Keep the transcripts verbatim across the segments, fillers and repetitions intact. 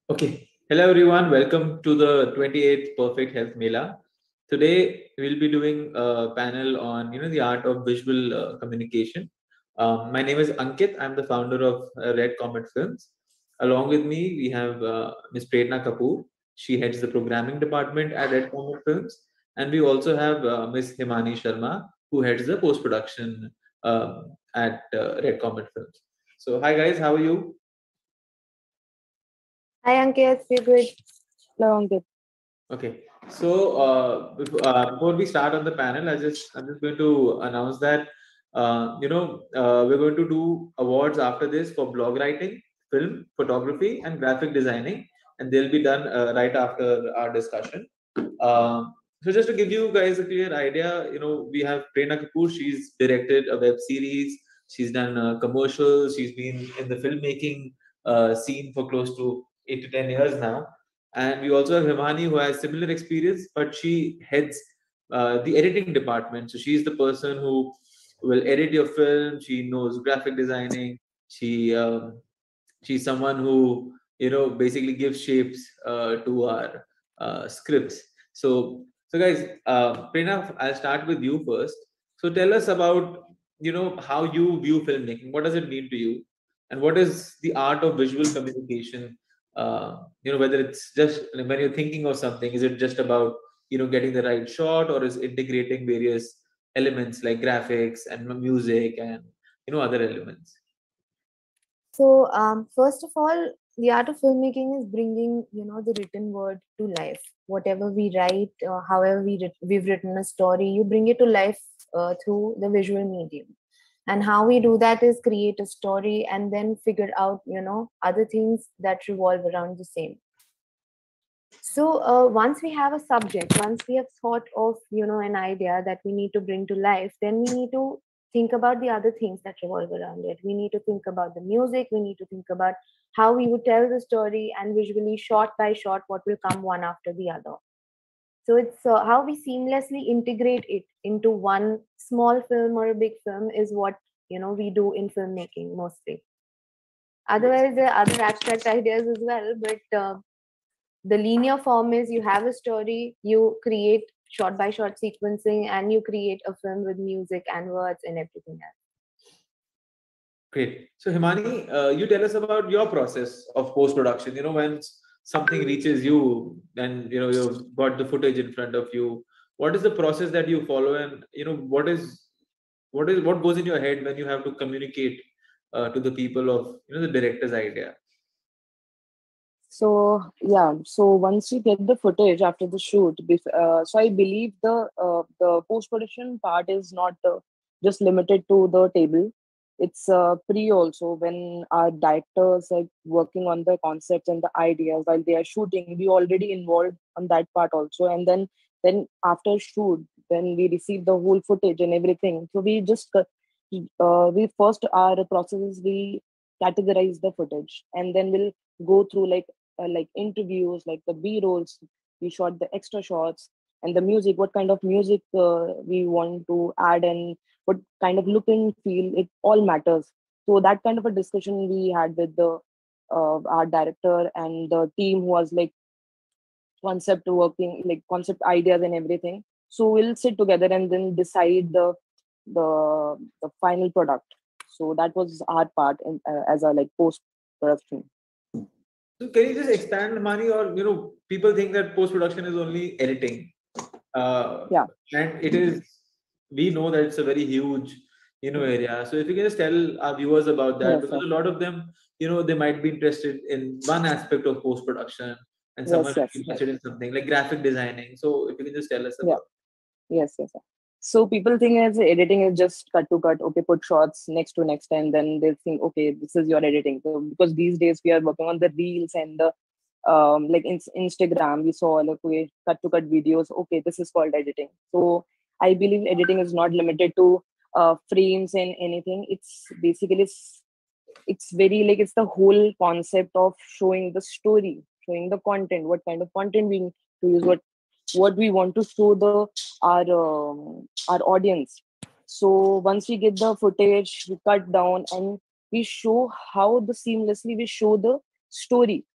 Okay. Hello, everyone. Welcome to the twenty-eighth Perfect Health Mela. Today, we'll be doing a panel on, you know, the art of visual uh, communication. Um, my name is Ankit. I'm the founder of uh, Red Comet Films. Along with me, we have uh, Miss Prerna Kapoor. She heads the programming department at Red Comet Films. And we also have uh, Miss Himani Sharma, who heads the post-production um, at uh, Red Comet Films. So, hi guys, how are you? Hi Ankit, we're good. Hello Ankit. Okay. So uh, before, uh, before we start on the panel, I just I'm just going to announce that uh, you know uh, we're going to do awards after this for blog writing, film photography, and graphic designing, and they'll be done uh, right after our discussion. Um, so just to give you guys a clear idea, you know, we have Prerna Kapoor. She's directed a web series. She's done uh, commercials. She's been in the filmmaking uh, scene for close to eight to ten years now. And we also have Himani, who has similar experience, but she heads uh, the editing department. So she's the person who will edit your film. She knows graphic designing. She um, she's someone who you know basically gives shapes uh, to our uh, scripts. So so guys, uh, Prerna, I'll start with you first. So tell us about you know how you view filmmaking. What does it mean to you, and what is the art of visual communication? Uh, you know whether it's just when you're thinking of something, is it just about you know getting the right shot, or is integrating various elements like graphics and music and you know other elements? So, um, first of all, the art of filmmaking is bringing, you know, the written word to life. Whatever we write, uh, however we writ- we've written a story, you bring it to life uh, through the visual medium. And how we do that is create a story and then figure out, you know, other things that revolve around the same. So uh, once we have a subject, once we have thought of you know an idea that we need to bring to life, then we need to think about the other things that revolve around it. We need to think about the music. We need to think about how we would tell the story and visually, shot by shot, what will come one after the other. So it's uh, how we seamlessly integrate it into one small film or a big film is what you know we do in filmmaking mostly. Otherwise, there are other abstract ideas as well, but uh, the linear form is you have a story, you create shot by shot sequencing, and you create a film with music and words and everything else. Great. So Himani, uh, you tell us about your process of post production. You know, when s- something reaches you and you know you've got the footage in front of you, what is the process that you follow, and you know what is what is what goes in your head when you have to communicate uh, to the people of you know the director's idea? So yeah, so once you get the footage after the shoot, bef- uh, so I believe the uh, the post production part is not uh, just limited to the table. It's uh, pre also when our directors are working on the concepts and the ideas while they are shooting. We already involved on that part also, and then then after shoot, when we receive the whole footage and everything, so we just uh, uh, we first our process is we categorize the footage, and then we'll go through like uh, like interviews, like the B rolls. We shot the extra shots and the music. What kind of music uh, we want to add, and what kind of look and feel. It all matters. So that kind of a discussion we had with the uh, our director and the team who was like concept working, like concept ideas and everything. So we'll sit together and then decide the the the final product. So that was our part in, uh, as a like post production. So can you just expand, Himani, or you know people think that post production is only editing, uh, Yeah. and it is. We know that it's a very huge you know area. So if you can just tell our viewers about that, Yes, because sir. a lot of them you know they might be interested in one aspect of post production, and someone Yes, might be yes, yes. interested in something like graphic designing. So if you can just tell us Yeah. about. Yes, yes, yes. So people think as editing is just cut to cut, okay, put shots next to next, and then they think, okay, this is your editing. So because these days we are working on the reels and the um like in Instagram, we saw like okay, cut to cut videos. Okay, this is called editing. So I believe editing is not limited to uh frames and anything. It's basically s- it's very like it's the whole concept of showing the story, showing the content, what kind of content we need to use, what what we want to show the our um, our audience. So once we get the footage, we cut down and we show how the seamlessly we show the story.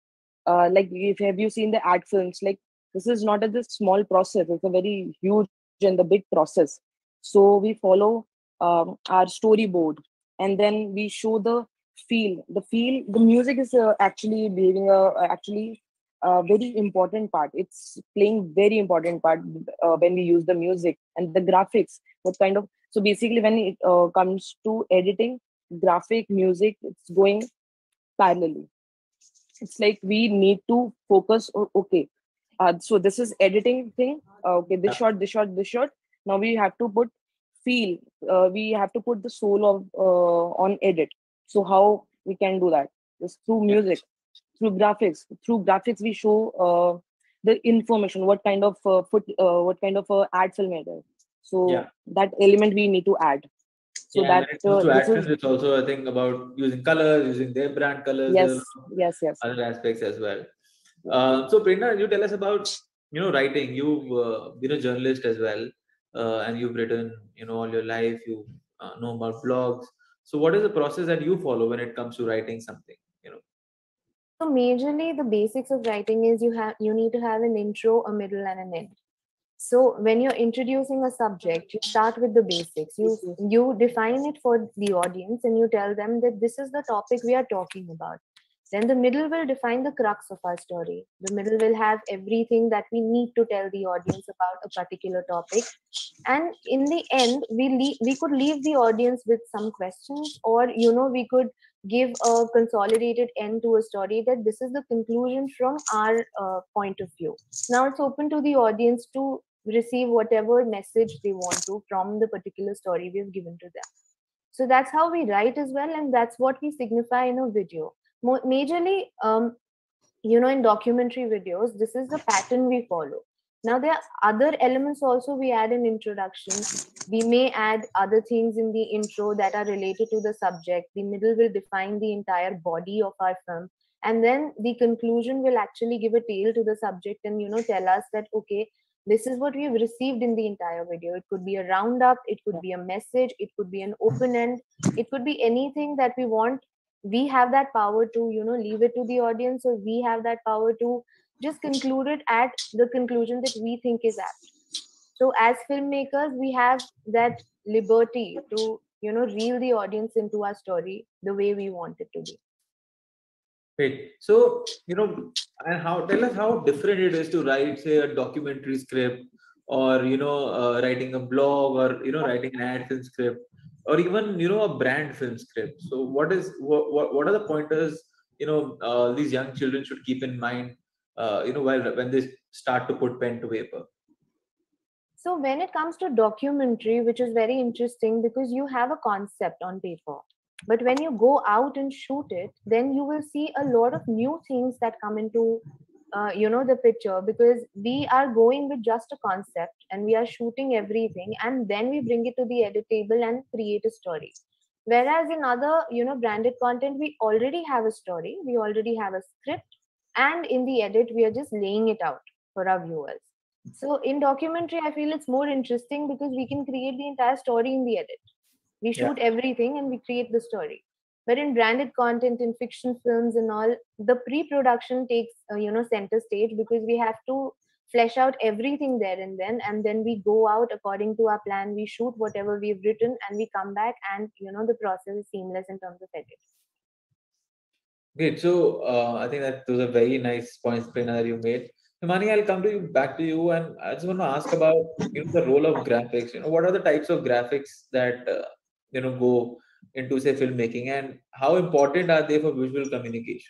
uh, like if have you seen the ad films, like this is not a just small process, it's a very huge and the big process. So we follow um, our storyboard, and then we show the feel the feel the music is uh, actually behaving a actually a very important part. It's playing very important part uh, when we use the music and the graphics. What kind of so basically when it uh, comes to editing, graphic, music, it's going parallelly. It's like we need to focus. o- Okay, uh, so this is editing thing. Uh, okay, this Yeah. shot, this shot, this shot. Now we have to put feel. Uh, we have to put the soul of uh, on edit. So how we can do that? Just through Yeah. music, through graphics. Through graphics, we show uh, the information. What kind of uh, foot? Uh, what kind of uh, ad film it is. Yeah. So that element we need to add. So Yeah, and that when it comes uh, to this actions, is it's also a thing about using colors, using their brand colors. There are a yes, lot of yes, yes. other aspects as well. Uh, so, Prerna, you tell us about you know writing. You've uh, been a journalist as well, uh, and you've written you know all your life. You uh, know about blogs. So, what is the process that you follow when it comes to writing something? You know. So majorly the basics of writing is you have you need to have an intro, a middle, and an end. So when you're introducing a subject, you start with the basics. You you define it for the audience and you tell them that this is the topic we are talking about. Then the middle will define the crux of our story. The middle will have everything that we need to tell the audience about a particular topic. And in the end, we le- we could leave the audience with some questions, or you know, we could give a consolidated end to a story that this is the conclusion from our uh, point of view. Now it's open to the audience to receive whatever message they want to from the particular story we've given to them. So that's how we write as well, and that's what we signify in a video. Mo- majorly, um, you know, in documentary videos, this is the pattern we follow. Now there are other elements also. We add an introduction, we may add other things in the intro that are related to the subject. The middle will define the entire body of our film, and then the conclusion will actually give a tail to the subject and, you know, tell us that okay, this is what we've received in the entire video. It could be a roundup, it could be a message, it could be an open end, it could be anything that we want. We have that power to, you know, leave it to the audience, or we have that power to just conclude it at the conclusion that we think is apt. So as filmmakers, we have that liberty to, you know, reel the audience into our story the way we want it to be. Great. So, you know, and how tell us how different it is to write, say, a documentary script, or you know, uh, writing a blog, or you know, writing an ad film script, or even you know, a brand film script. So, what is what what, what are the pointers you know uh, these young children should keep in mind, uh, you know, while when they start to put pen to paper? So when it comes to documentary, which is very interesting because you have a concept on paper, but when you go out and shoot it, then you will see a lot of new things that come into uh, you know, the picture, because we are going with just a concept and we are shooting everything, and then we bring it to the edit table and create a story. Whereas in other, you know, branded content, we already have a story, we already have a script, and in the edit we are just laying it out for our viewers. So in documentary, I feel it's more interesting because we can create the entire story in the edit. We Yeah. shoot everything and we create the story. But in branded content, in fiction films and all, the pre-production takes uh, you know, center stage, because we have to flesh out everything there and then, and then we go out according to our plan. We shoot whatever we've written, and we come back, and you know, the process is seamless in terms of edit. Great. So, uh, I think that those are very nice points, Prerna, that you made. Himani, I'll come to you back to you, and I just want to ask about you know the role of graphics. You know, what are the types of graphics that uh, you know go into say filmmaking, and how important are they for visual communication?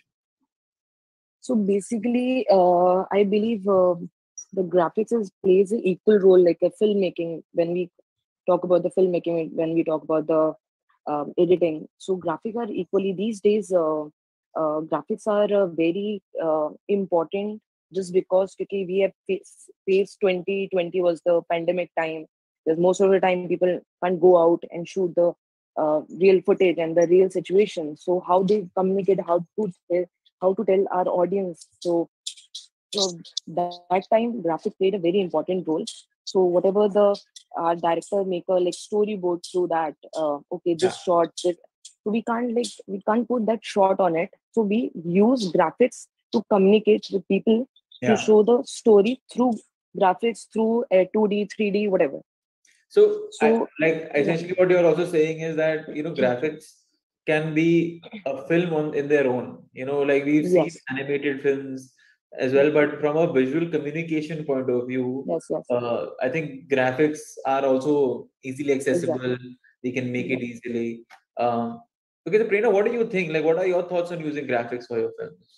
So basically, uh, I believe uh, the graphics is plays an equal role like a filmmaking when we talk about the filmmaking, when we talk about the um, editing. So graphics are equally these days. Uh, uh, graphics are uh, very uh, important just because okay, we have faced, faced twenty twenty was the pandemic time. There's most of the time people can't go out and shoot the uh, real footage and the real situation. So how they communicate, how to tell, how to tell our audience. So so that time graphics played a very important role. So whatever the uh, director make a like storyboard through that. Uh, okay, Yeah. this shot, this. So we can't like we can't put that shot on it. So we use graphics to communicate with people, Yeah. to show the story through graphics, through uh, two D, three D, whatever. So, I, So like yeah, essentially what you're also saying is that you know graphics can be a film on in their own. You know, like we've seen yes, animated films as well, but from a visual communication point of view, yes, yes, uh, I think graphics are also easily exactly, accessible. They can make it exactly. easily. Um, okay, so Prerna, what do you think? Like, what are your thoughts on using graphics for your films?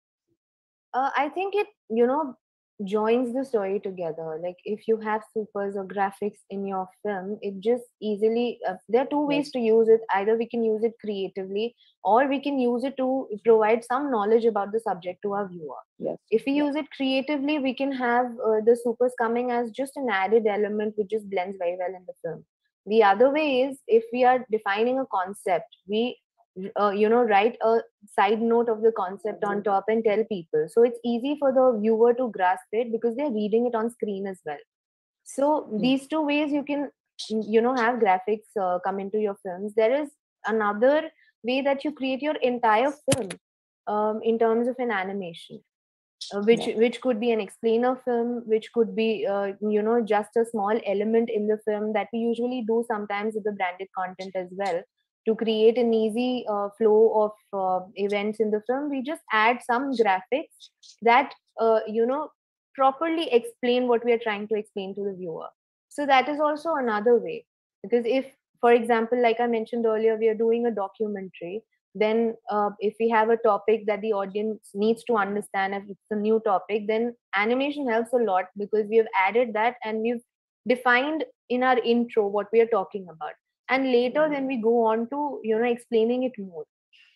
uh, I think it, you know, joins the story together. Like if you have supers or graphics in your film, it just easily, uh, there are two ways Yes, to use it. Either we can use it creatively, or we can use it to provide some knowledge about the subject to our viewer. yes, If we yes, use it creatively, we can have uh, the supers coming as just an added element which just blends very well in the film. The other way is if we are defining a concept, we uh, you know write a side note of the concept on top and tell people, so it's easy for the viewer to grasp it because they're reading it on screen as well. So yes. these two ways you can you know have graphics uh, come into your films. There is another way that you create your entire film um, in terms of an animation, uh, which Yeah. which could be an explainer film, which could be uh, you know just a small element in the film that we usually do sometimes with the branded content as well. To create an easy uh, flow of uh, events in the film, we just add some graphics that uh, you know properly explain what we are trying to explain to the viewer. So that is also another way, because if, for example, like I mentioned earlier, we are doing a documentary, then uh, if we have a topic that the audience needs to understand, if it's a new topic, then animation helps a lot because we have added that and we've defined in our intro what we are talking about, and later then we go on to you know explaining it more.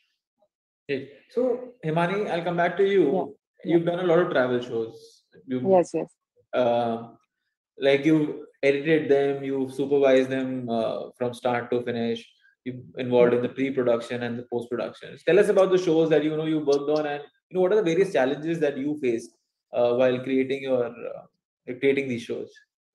Okay. So, Himani, I'll come back to Yeah, you. yeah, You've done a lot of travel shows. You yes, yes. uh, like you edited them, you supervised them uh, from start to finish. You involved in the pre-production and the post-production. Tell us about the shows that you know you worked on, and you know what are the various challenges that you faced uh, while creating your uh, creating these shows.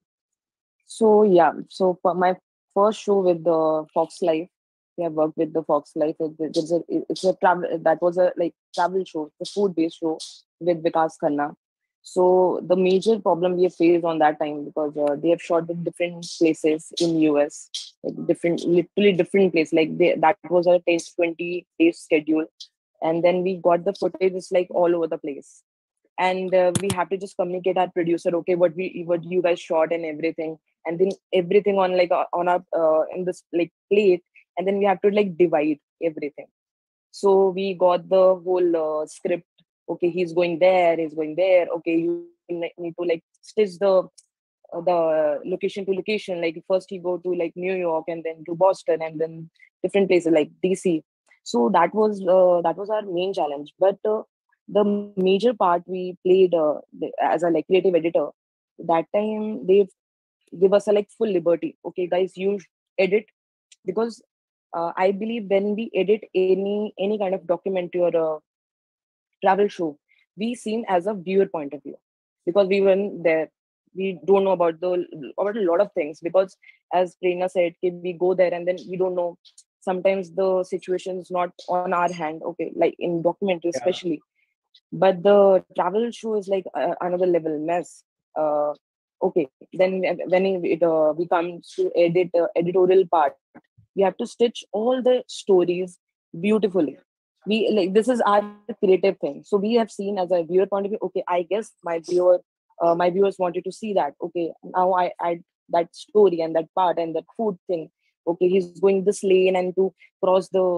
So yeah, so for my first show with the Fox Life, we have worked with the Fox Life. It, it- it's a it's a travel that was a like travel show, the food based show with Vikas Khanna. So the major problem we have faced on that time, because uh, they have shot in different places in U S, like different, literally different place. Like they, that was a ten twenty days schedule, and then we got the footage. It's like all over the place, and uh, we have to just communicate our producer, okay, what we what you guys shot and everything, and then everything on like uh, on our uh, in this like plate, and then we have to like divide everything. So we got the whole uh, script. Okay, he's going there, he's going there. Okay, you ne- need to like stitch the uh, the location to location. Like first he go to like New York, and then to Boston, and then different places like D C. So that was uh, that was our main challenge. But uh, the major part we played uh, the- as a like creative editor. That time they give us a like full liberty. Okay, guys, you edit, because uh, I believe when we edit any any kind of documentary or a travel show, we seen as a viewer point of view, because we weren't there. We don't know about the about a lot of things, because as Prerna said, okay, we go there and then we don't know. Sometimes the situation is not on our hand. Okay, like in documentary Yeah. especially, but the travel show is like uh, another level mess. Uh, okay, then when it uh, we come to edit uh, editorial part, we have to stitch all the stories beautifully. We like this is our creative thing, so we have seen as a viewer point of view. Okay, I guess my viewer uh, my viewers wanted to see that. Okay, now I add that story and that part and that food thing. Okay, he's going this lane and to cross the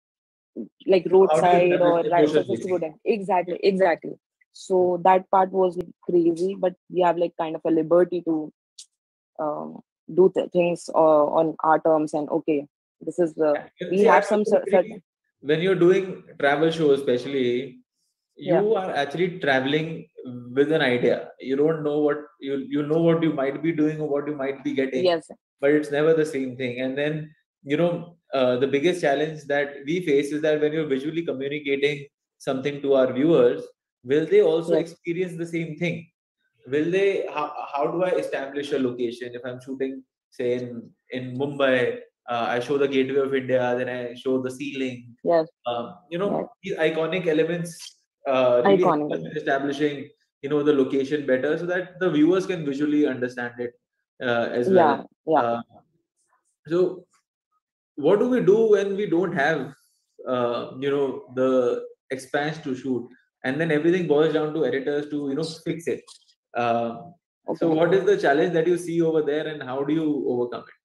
like So how do you roadside establish or the right social surface to go meaning? down. Exactly, exactly. So that part was like crazy, but we have like kind of a liberty to um, do th- things uh, on our terms. And okay, this is the Yeah. we See, I have some personally cer- believe certain. when you're doing travel shows, especially, Yeah, you are actually traveling with an idea. You don't know what you you know what you might be doing or what you might be getting, yes, but it's never the same thing. And then you know uh, the biggest challenge that we face is that when you're visually communicating something to our viewers, will they also yes, experience the same thing? Will they? How, how do I establish a location if I'm shooting, say in in Mumbai? Uh, I show the gateway of India, then I show the ceiling. yes, Um, you yes, know, these iconic elements. uh, really helps Iconic. us in establishing, you know, the location better so that the viewers can visually understand it uh, as well. Yeah, yeah. Uh, so, what do we do when we don't have, uh, you know, the expanse to shoot, and then everything boils down to editors to, you know, fix it. Uh, so, Okay. what is the challenge that you see over there, and how do you overcome it?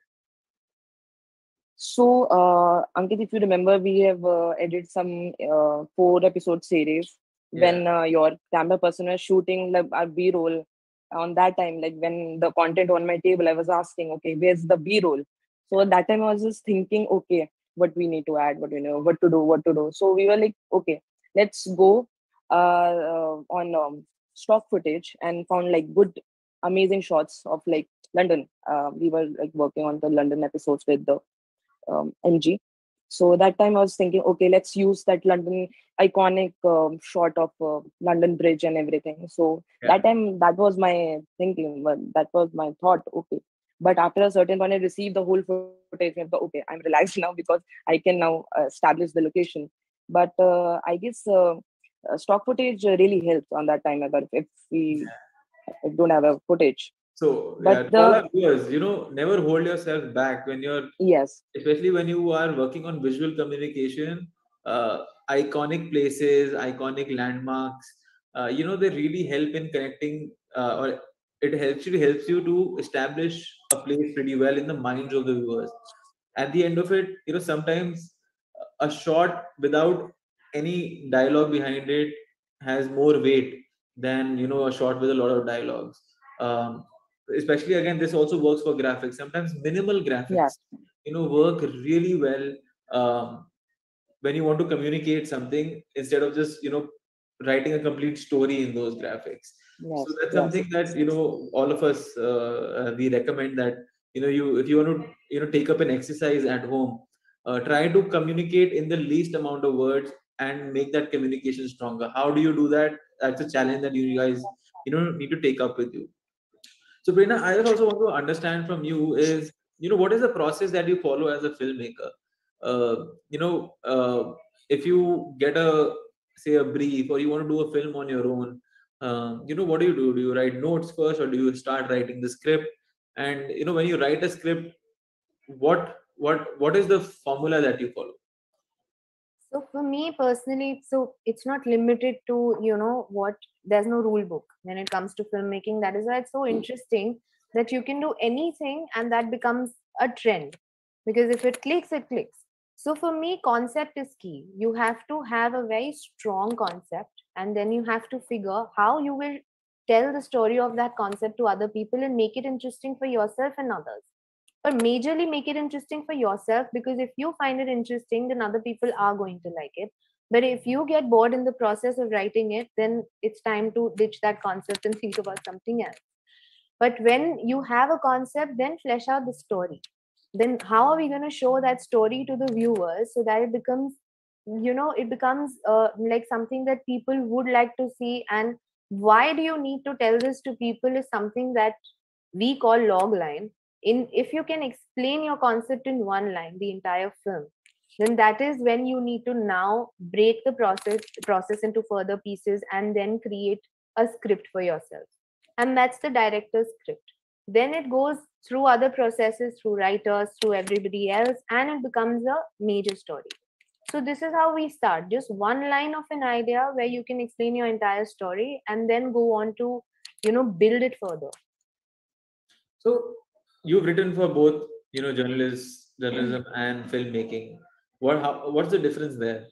So, uh, Ankit, if you remember, we have uh, edited some uh, four episode series Yeah, when uh, your camera person was shooting like our B roll. On that time, like when the content on my table, I was asking, okay, where's the B roll? So at that time, I was just thinking, okay, what we need to add, what you know, what to do, what to do. So we were like, okay, let's go uh, uh, on um, stock footage and found like good, amazing shots of like London. Uh, we were like working on the London episodes with the um, M G. So that time I was thinking, okay, let's use that London iconic um, shot of uh, London Bridge and everything. So yeah. that time that was my thinking, but that was my thought. Okay, but after a certain point, I received the whole footage. And I thought, okay, I'm relaxed now because I can now uh, establish the location. But uh, I guess uh, uh, stock footage uh, really helps on that time. But if we if don't have a footage, So, but yeah, to all the our viewers, you know, never hold yourself back when you're, yes, especially when you are working on visual communication. Uh, iconic places, iconic landmarks, uh, you know, they really help in connecting, uh, or it actually helps you to establish a place pretty well in the minds of the viewers. At the end of it, you know, sometimes a shot without any dialogue behind it has more weight than, you know, a shot with a lot of dialogues. um, Especially, again, this also works for graphics. Sometimes minimal yeah, graphics, you know, work really well um, when you want to communicate something instead of just, you know, writing a complete story in those graphics. So yes, that's yes, something that, you know, all of us, uh, uh, we recommend that, you know, you if you want to, you know, take up an exercise at home, uh, try to communicate in the least amount of words and make that communication stronger. How do you do that? That's a challenge that you guys, you know, need to take up with you. So, Prerna, I just also want to understand from you is, you know, what is the process that you follow as a filmmaker? Uh, you know, uh, if you get a, say, a brief, or you want to do a film on your own, um, you know, what do you do? Do you write notes first, or do you start writing the script? And, you know, when you write a script, what what what is the formula that you follow? So for me personally, so it's not limited to, you know, what, there's no rule book when it comes to filmmaking. That is why it's so interesting that you can do anything and that becomes a trend. Because if it clicks, it clicks. So for me, concept is key. You have to have a very strong concept, and then you have to figure how you will tell the story of that concept to other people and make it interesting for yourself and others, but majorly make it interesting for yourself, because if you find it interesting, then other people are going to like it. But if you get bored in the process of writing it, then it's time to ditch that concept and think about something else. But when you have a concept, then flesh out the story. Then how are we going to show that story to the viewers so that it becomes, you know, it becomes uh, like something that people would like to see? And why do you need to tell this to people is something that we call log line. In if you can explain your concept in one line the entire film, then that is when you need to now break the process process into further pieces and then create a script for yourself. And that's the director's script. Then it goes through other processes, through writers, through everybody else, and it becomes a major story. So this is how we start, just one line of an idea where you can explain your entire story and then go on to, you know, build it further. So you've written for both, you know, journalists, journalism and filmmaking. What how, what's the difference there?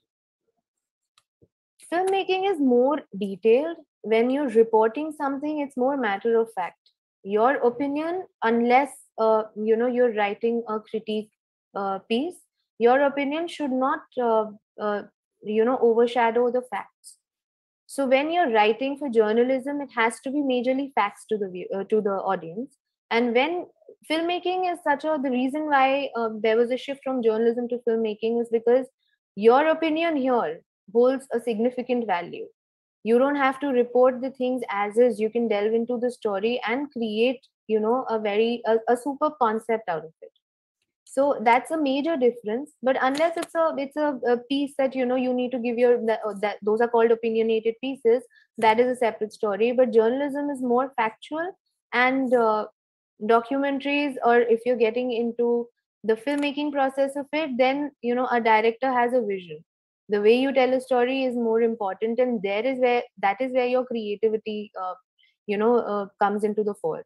Filmmaking is more detailed. When you're reporting something, it's more matter of fact. Your opinion, unless uh, you know, you're writing a critique uh, piece, your opinion should not uh, uh, you know, overshadow the facts. So when you're writing for journalism, it has to be majorly facts to the view, uh, to the audience. And when filmmaking is such a, the reason why uh, there was a shift from journalism to filmmaking is because your opinion here holds a significant value. You don't have to report the things as is. You can delve into the story and create, you know, a very a, a super concept out of it. So that's a major difference. But unless it's a it's a, a piece that you know you need to give your that, that those are called opinionated pieces, that is a separate story. But journalism is more factual, and uh, documentaries, or if you're getting into the filmmaking process of it, then you know a director has a vision. The way you tell a story is more important, and there is where that is where your creativity uh, you know uh, comes into the fore.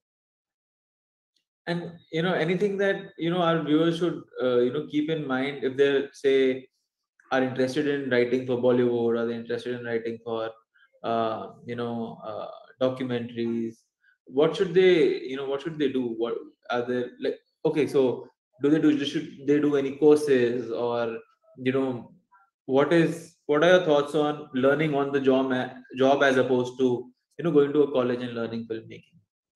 And you know, anything that you know our viewers should uh, you know keep in mind if they say are interested in writing for Bollywood, or they're interested in writing for uh, you know uh, documentaries. What should they you know what should they do? What are they like? Okay, so do they do should they do any courses, or you know what is what are your thoughts on learning on the job job as opposed to you know going to a college and learning filmmaking?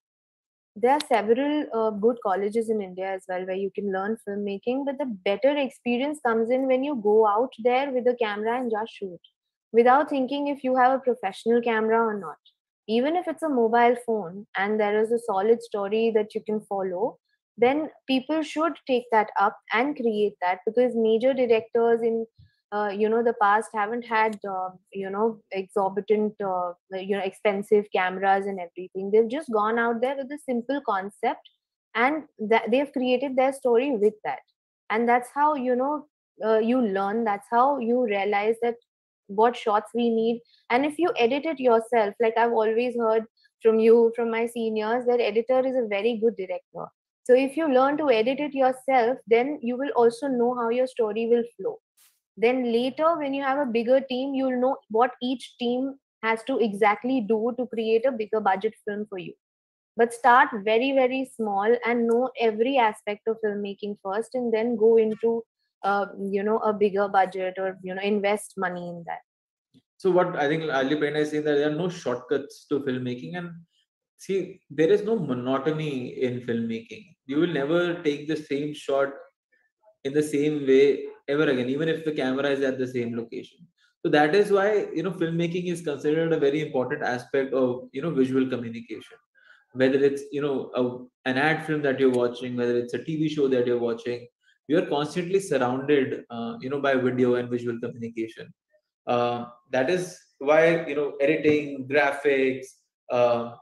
There are several uh, good colleges in India as well where you can learn filmmaking, but the better experience comes in when you go out there with a camera and just shoot without thinking if you have a professional camera or not. Even if it's a mobile phone and there is a solid story that you can follow, then people should take that up and create that, because major directors in uh, you know the past haven't had uh, you know exorbitant uh, you know expensive cameras and everything. They've just gone out there with a simple concept, and that they've created their story with that. And that's how you know uh, you learn. That's how you realize that what shots we need. And if you edit it yourself, like I've always heard from you, from my seniors, that editor is a very good director. So if you learn to edit it yourself, then you will also know how your story will flow. Then later, when you have a bigger team, you'll know what each team has to exactly do to create a bigger budget film for you. But start very very small and know every aspect of filmmaking first, and then go into uh, you know a bigger budget, or you know invest money in that. So what I think Ali Prerna is saying, that there are no shortcuts to filmmaking, and see, there is no monotony in filmmaking. You will never take the same shot in the same way ever again, even if the camera is at the same location. So that is why you know filmmaking is considered a very important aspect of you know visual communication. Whether it's you know a, an ad film that you're watching, whether it's a T V show that you're watching, you are constantly surrounded uh, you know by video and visual communication. Uh, that is why you know editing, graphics, uh,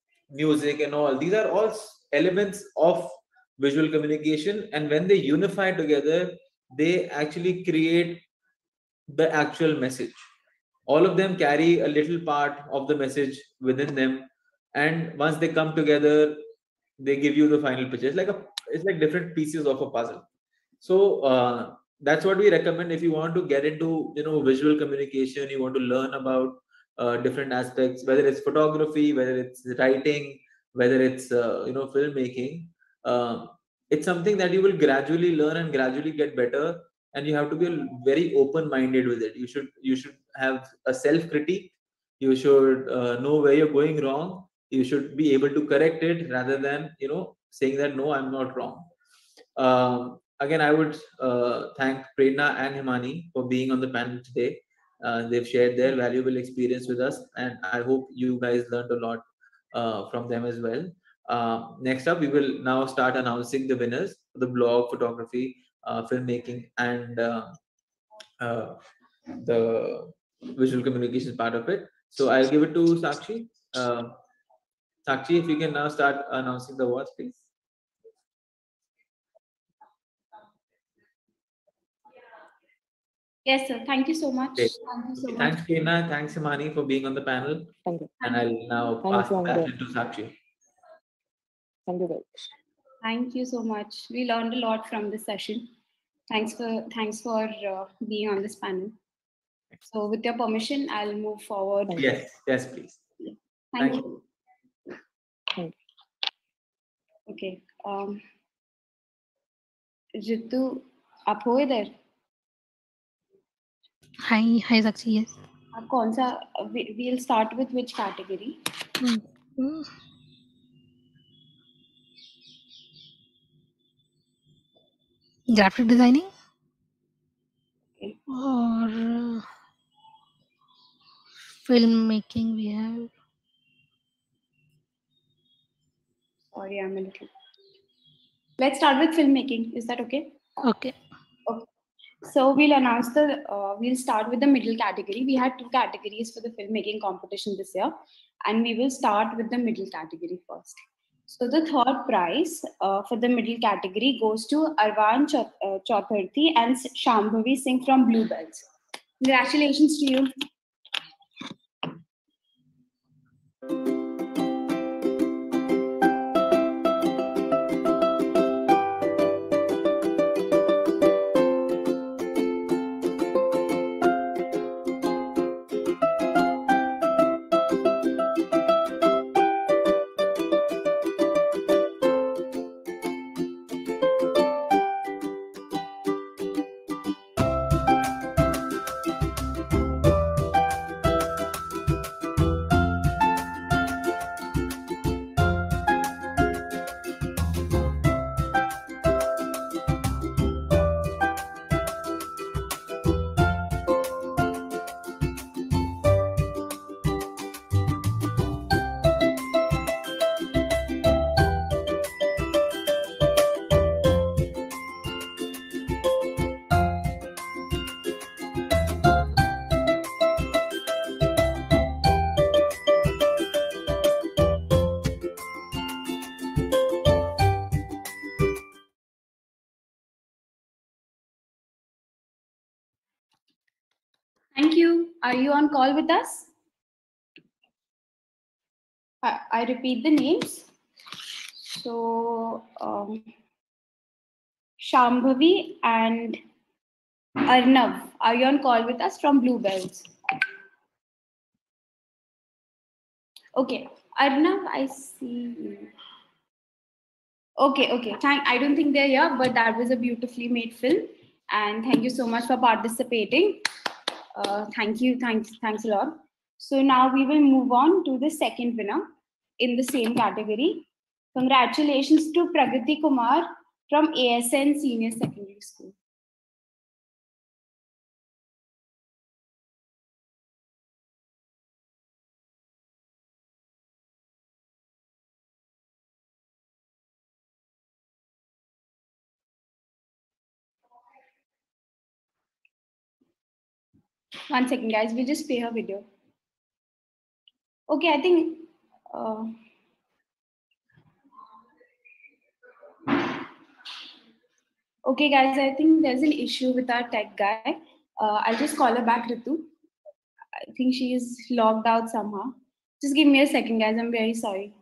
music, and all these are all s- elements of visual communication, and when they unify together, they actually create the actual message. All of them carry a little part of the message within them, and once they come together, they give you the final picture. It's like a it's like different pieces of a puzzle. So uh, that's what we recommend if you want to get into you know visual communication. You want to learn about uh, different aspects, whether it's photography, whether it's writing, whether it's uh, you know filmmaking. Uh, it's something that you will gradually learn and gradually get better, and you have to be very open minded with it. You should you should have a self critique. You should uh, know where you're going wrong. You should be able to correct it, rather than you know saying that no, I'm not wrong. um, Again, I would uh, thank Prerna and Himani for being on the panel today. Uh, they've shared their valuable experience with us, and I hope you guys learned a lot uh, from them as well. Uh, next up, we will now start announcing the winners for the blog, photography, uh, filmmaking, and uh, uh, the visual communication part of it. So I'll give it to Sakshi. Uh, Sakshi, if you can now start announcing the awards, please. Yes, sir. Thank you so much. Okay. Thank you so Okay, much. thanks, Prerna. Thanks, Himani, for being on the panel. Thank you. And I'll now Thank pass you, the Angad. baton to Sakshi. Thank you, guys. Thank you so much. We learned a lot from this session. Thanks for thanks for uh, being on this panel. So, with your permission, I'll move forward. Thank you. Yes, yes, please. Thank, Thank you. Thank you. Okay. Um, Ritu, आप हो इधर? Hi, hi, Sakshi. Yes. आप कौन सा? we- We'll start with which category? Mm. Mm. Graphic designing Okay. or uh, filmmaking we have. Sorry, I'm a little. Let's start with filmmaking. Is that okay? Okay. Okay. So we'll announce the, uh, we'll start with the middle category. We had two categories for the filmmaking competition this year, and we will start with the middle category first. So the third prize uh, for the middle category goes to Arvan Chaut- uh, Chautharthi and Shambhavi Singh from Bluebells. Congratulations to you. Thank you. Are you on call with us? I, I repeat the names. So, um, Shambhavi and Arnav, are you on call with us from Bluebells? Okay, Arnav, I see you. Okay, okay. Thank. I don't think they're here, but that was a beautifully made film, and thank you so much for participating. Uh, thank you, thanks, thanks a lot. So now we will move on to the second winner in the same category. Congratulations to Pragati Kumar from A S N Senior Secondary School. One second, guys. We'll just play her video. Okay, I think. Uh, okay, guys. I think there's an issue with our tech guy. Uh, I'll just call her back, Ritu. I think she is logged out somehow. Just give me a second, guys. I'm very sorry.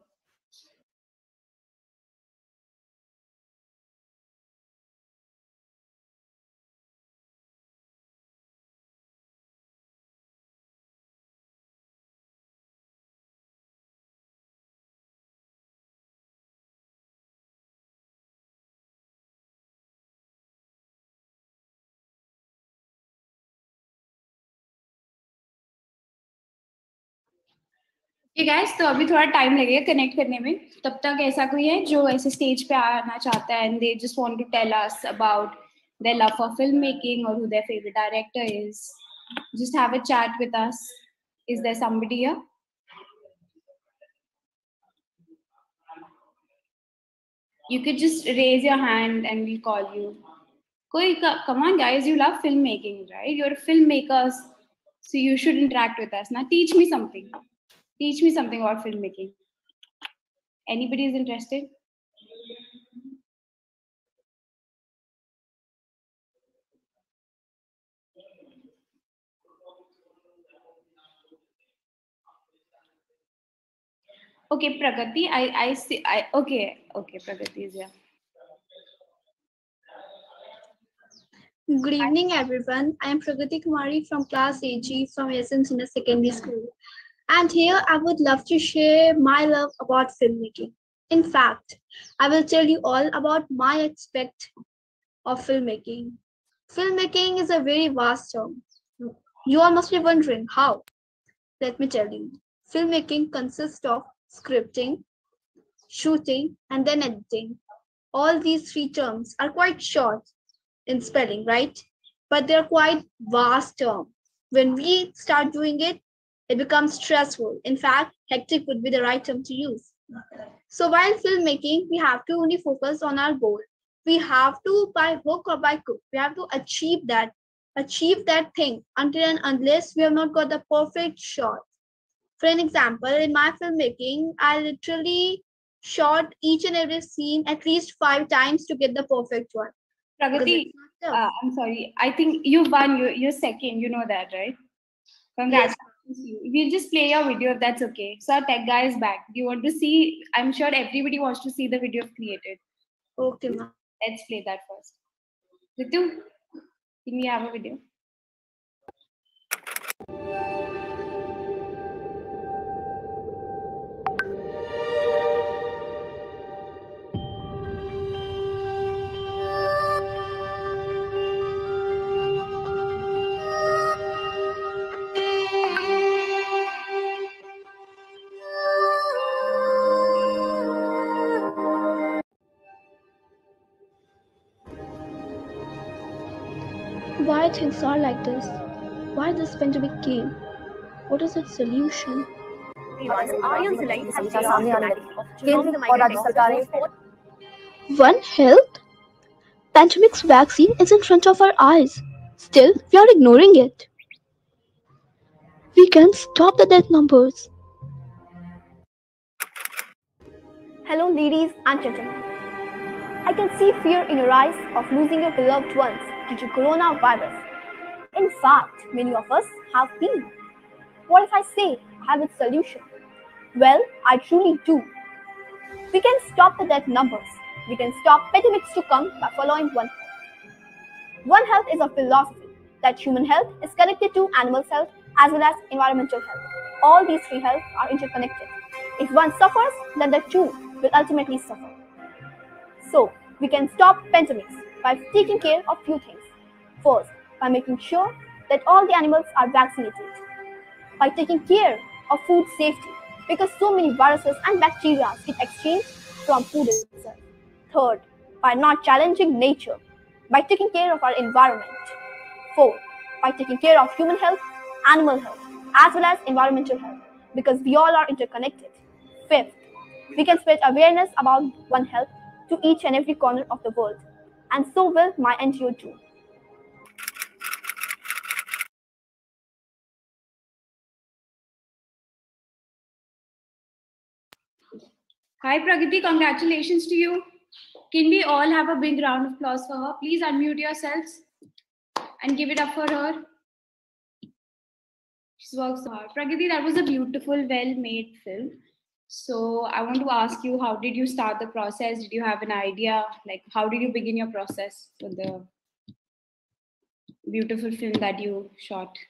Okay guys, तो अभी थोड़ा time लगेगा connect करने में. तब तक ऐसा कोई है जो ऐसे स्टेज पे आना चाहता है and they just want to tell us about their love for filmmaking or who their favorite director is. Just have a chat with us. Is there somebody here? You could just raise your hand and we'll call you. Koi, come on guys, you love filmmaking, right? You're filmmakers, so you should interact with us. Now teach me something. Teach me something about filmmaking. Anybody is interested? Okay, Pragati, I, I see, I, okay, okay, Pragati is here. Good evening, everyone. I am Pragati Kumari from class A G from S M Senior Secondary School. And here I would love to share my love about filmmaking. In fact, I will tell you all about my aspect of filmmaking. Filmmaking is a very vast term. You all must be wondering how. Let me tell you. Filmmaking consists of scripting, shooting, and then editing. All these three terms are quite short in spelling, right? But they're quite vast terms. When we start doing it, it becomes stressful. In fact, hectic would be the right term to use. So while filmmaking, we have to only focus on our goal. we have to, by hook or by crook, we have to achieve that, achieve that thing until and unless we have not got the perfect shot. For an example, in my filmmaking, I literally shot each and every scene at least five times to get the perfect one. Because Pragati, it's not tough. uh, I'm sorry. I think you won. You, you're second. You know that, right? Congratulations to you. We'll just play your video if that's okay. So our tech guy is back. Do you want to see? I'm sure everybody wants to see the video I've created. Okay, ma'am. Let's play that first. Ritu, can we have a video? Why things are like this? Why this pandemic came? What is its solution? One Health? Pandemic's vaccine is in front of our eyes. Still, we are ignoring it. We can stop the death numbers. Hello, ladies and gentlemen. I can see fear in your eyes of losing your beloved ones due to coronavirus. In fact, many of us have been. What if I say I have its solution? Well, I truly do. We can stop the death numbers. We can stop epidemics to come by following One Health. One Health is a philosophy that human health is connected to animal health as well as environmental health. All these three healths are interconnected. If one suffers, then the two will ultimately suffer. So, we can stop pandemics by taking care of few things. First, by making sure that all the animals are vaccinated. By taking care of food safety, because so many viruses and bacteria get exchanged from food itself. Third, by not challenging nature, by taking care of our environment. Fourth, by taking care of human health, animal health, as well as environmental health, because we all are interconnected. Fifth, we can spread awareness about One Health to each and every corner of the world, and so will my N G O too. Hi Pragati, congratulations to you. Can we all have a big round of applause for her? Please unmute yourselves and give it up for her. She's worked so hard. Pragati, that was a beautiful, well-made film. So I want to ask you, how did you start the process? Did you have an idea? Like, how did you begin your process for the beautiful film that you shot?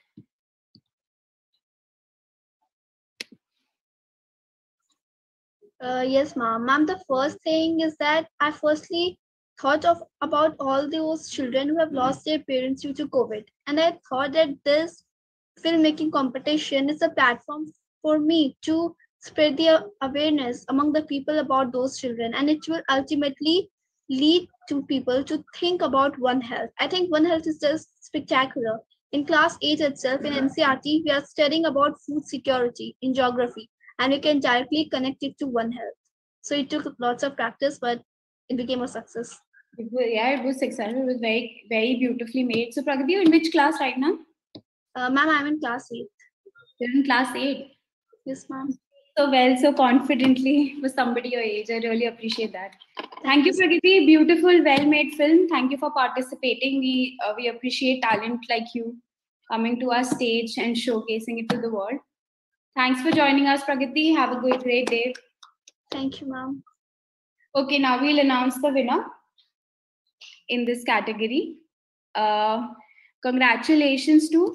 Uh, yes, ma'am. Ma'am, the first thing is that I firstly thought of about all those children who have lost their parents due to COVID. And I thought that this filmmaking competition is a platform for me to spread the awareness among the people about those children. And it will ultimately lead to people to think about One Health. I think One Health is just spectacular. In class eight itself, in N C R T, we are studying about food security in geography, and we can directly connect it to One Health. So it took lots of practice, but it became a success. It was, yeah, it was successful. It was very, very beautifully made. So Pragati, you're in which class right now? Uh, ma'am, I'm in class eight. You're in class eight. Yes, ma'am. So well, so confidently for somebody your age. I really appreciate that. Thank you, Pragati. Beautiful, well-made film. Thank you for participating. We uh, we appreciate talent like you coming to our stage and showcasing it to the world. Thanks for joining us, Pragati. Have a great, great day. Thank you, ma'am. Okay, now we'll announce the winner in this category. Uh, congratulations to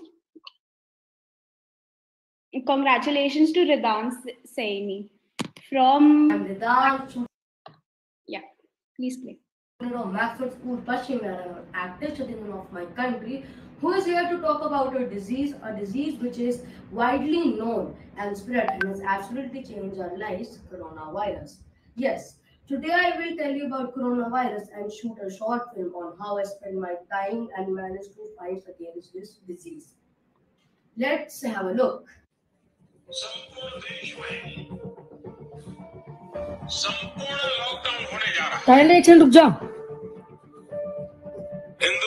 congratulations to Ridan Saini from. I'm Ridan. Yeah, please play. Of Maxwell School, Paschim Nagar, an active citizen of my country, who is here to talk about a disease, a disease which is widely known and spread and has absolutely changed our lives, coronavirus. Yes, today I will tell you about coronavirus and shoot a short film on how I spend my time and manage to fight against this disease. Let's have a look. पहले चल रुक जा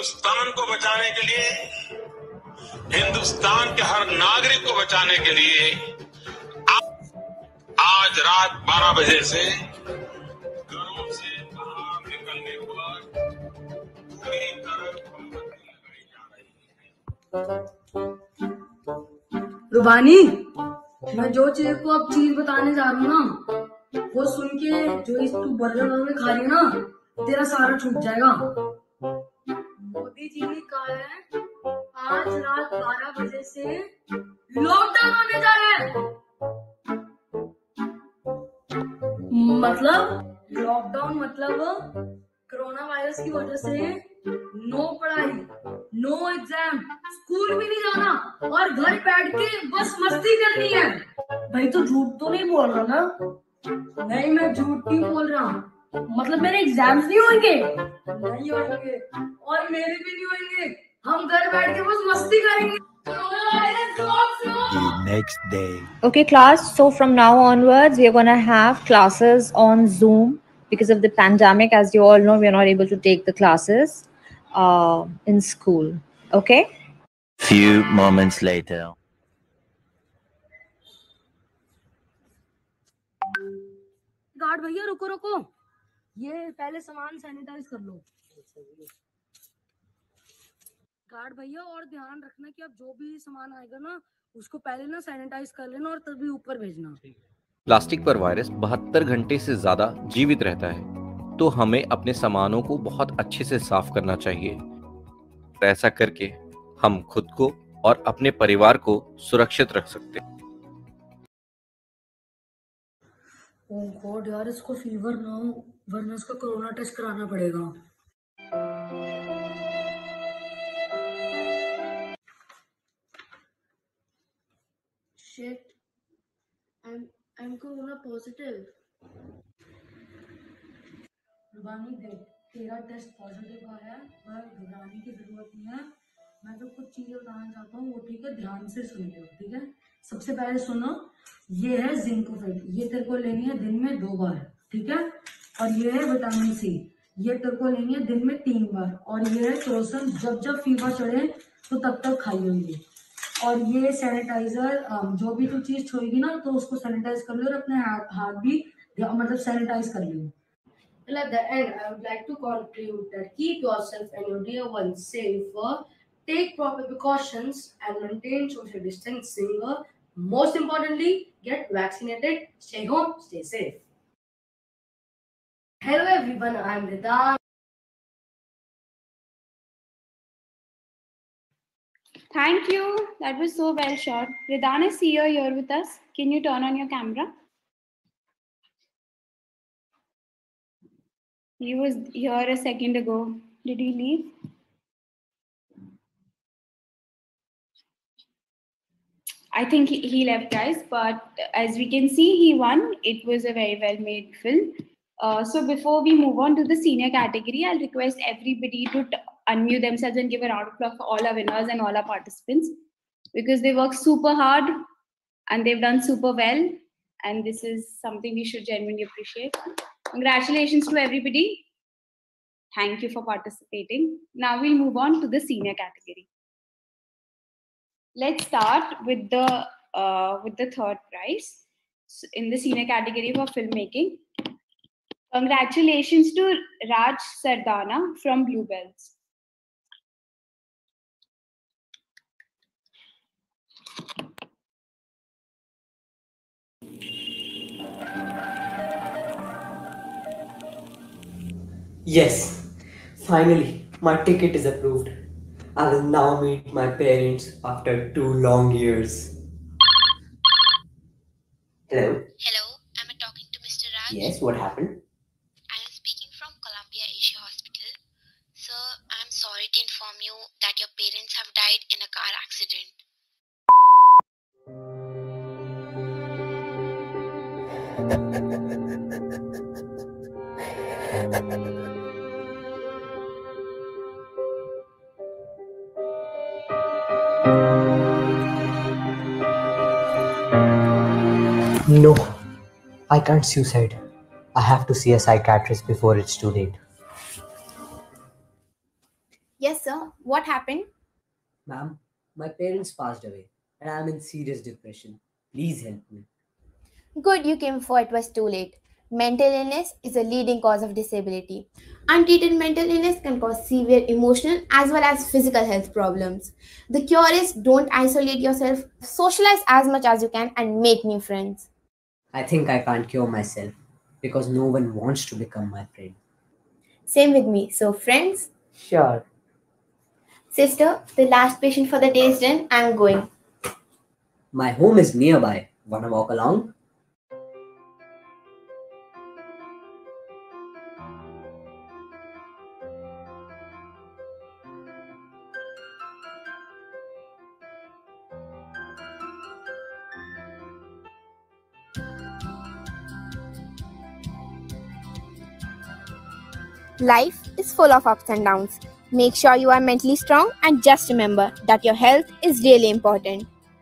हिंदुस्तान को बचाने के लिए, हिंदुस्तान के हर नागरिक को बचाने के लिए आज रात बारह बजे से घरों से बाहर निकलने पर पूरी तरह पाबंदी लगाई जा रही है। रुबानी, मैं जो चीज को अब चीज बताने जा रहा हूँ ना, वो सुन के जो इस तू बर्गर में खा रही है ना, तेरा सारा छूट जाएगा। मोदी जी ने कहा है आज रात बारह बजे से लॉकडाउन होने जा रहा है। मतलब लॉकडाउन मतलब कोरोना वायरस की वजह से नो पढ़ाई, नो एग्जाम, स्कूल भी नहीं जाना और घर बैठ के बस मस्ती करनी है। भाई तो झूठ तो नहीं बोल रहा ना? नहीं, मैं झूठ नहीं बोल रहा। मतलब मेरे एग्जाम्स नहीं होंगे? नहीं होंगे और मेरे भी नहीं होंगे। हम घर बैठ के बस मस्ती करेंगे। The next day. Okay, class. So from now onwards, we are gonna have classes on Zoom because of the pandemic. As you all know, we are not able to take the classes uh, in school. Okay. Few moments later. Guard भैया रुको रुको, ये पहले सामान sanitise कर लो। Guard भैया, और ध्यान रखना कि अब जो भी सामान आएगा ना, उसको पहले ना सैनिटाइज कर लेना और तभी ऊपर भेजना। प्लास्टिक पर वायरस बहत्तर घंटे से ज्यादा जीवित रहता है, तो हमें अपने सामानों को बहुत अच्छे से साफ करना चाहिए। ऐसा करके हम खुद को और अपने परिवार को सुरक्षित रख सकते हैं। ओह गॉड यार, इसको फीवर ना हो वरना इसका कोरोना टेस्ट कराना पड़ेगा। Shit, I'm I'm corona positive. रुबानी देख, तेरा टेस्ट पॉजिटिव आया है, पर घबराने की जरूरत नहीं है। मैं जो कुछ चीजें बताना चाहता हूँ वो ठीक है, ध्यान से सुन लो। ठीक है, सबसे पहले सुनो, ये है जिंकोफेट, ये तेरे को लेनी है दिन में दो बार। ठीक है, और ये है विटामिन सी, ये तेरे को लेनी है दिन में तीन बार। और ये है क्रोसन, जब जब फीवर चढ़े तो तब तक खाई होगी। और ये सैनिटाइजर, जो भी तू चीज छोड़ेगी ना तो उसको सैनिटाइज कर लो और अपने हाथ हाथ भी मतलब सैनिटाइज कर लो। Well, at the end, I would like to conclude that keep yourself and your dear ones safe, take proper precautions, and maintain social distancing. Most importantly, get vaccinated, stay home, stay safe. Hello everyone, I am Ridan. Thank you. That was so well shot. Ridan is here here with us. Can you turn on your camera? He was here a second ago. Did he leave? I think he, he left, guys. But as we can see, he won. It was a very well made film. Uh, so before we move on to the senior category, I'll request everybody to t- unmute themselves and give a round of applause for all our winners and all our participants, because they worked super hard and they've done super well, and this is something we should genuinely appreciate. Congratulations to everybody. Thank you for participating. Now we'll move on to the senior category. Let's start with the uh, with the third prize in the senior category for filmmaking. Congratulations to Raj Sardana from Bluebells. Yes, finally, my ticket is approved. I will now meet my parents after two long years. Hello? Hello, am I talking to Mister Raj? Yes, what happened? I am speaking from Columbia Asia Hospital. Sir, I am sorry to inform you that your parents have died in a car accident. No, I can't suicide. I have to see a psychiatrist before it's too late. Yes, sir. What happened? Ma'am, my parents passed away and I'm in serious depression. Please help me. Good you came before it was too late. Mental illness is a leading cause of disability. Untreated mental illness can cause severe emotional as well as physical health problems. The cure is don't isolate yourself, socialize as much as you can, and make new friends. I think I can't cure myself because no one wants to become my friend. Same with me. So, friends, Sure. sister, the last patient for the day is done. I'm going. My home is nearby. Wanna walk along? Life is full of ups and downs. Make sure you are mentally strong and just remember that your health is really important.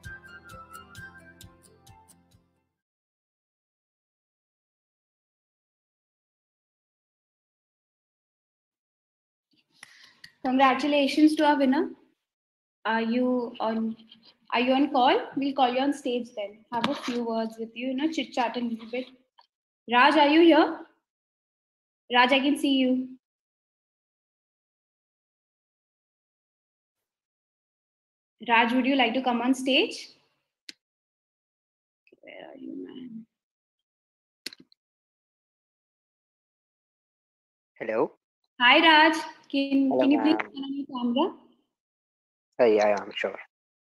Congratulations to our winner. Are you on? Are you on call? We'll call you on stage then. Have a few words with you. You know, chit chat a little bit. Raj, are you here? Raj, I can see you. Raj, would you like to come on stage? Where are you, man? Hello. Hi, Raj. Can Hello, Can you please ma'am. turn on your camera? Uh, yeah, I'm sure.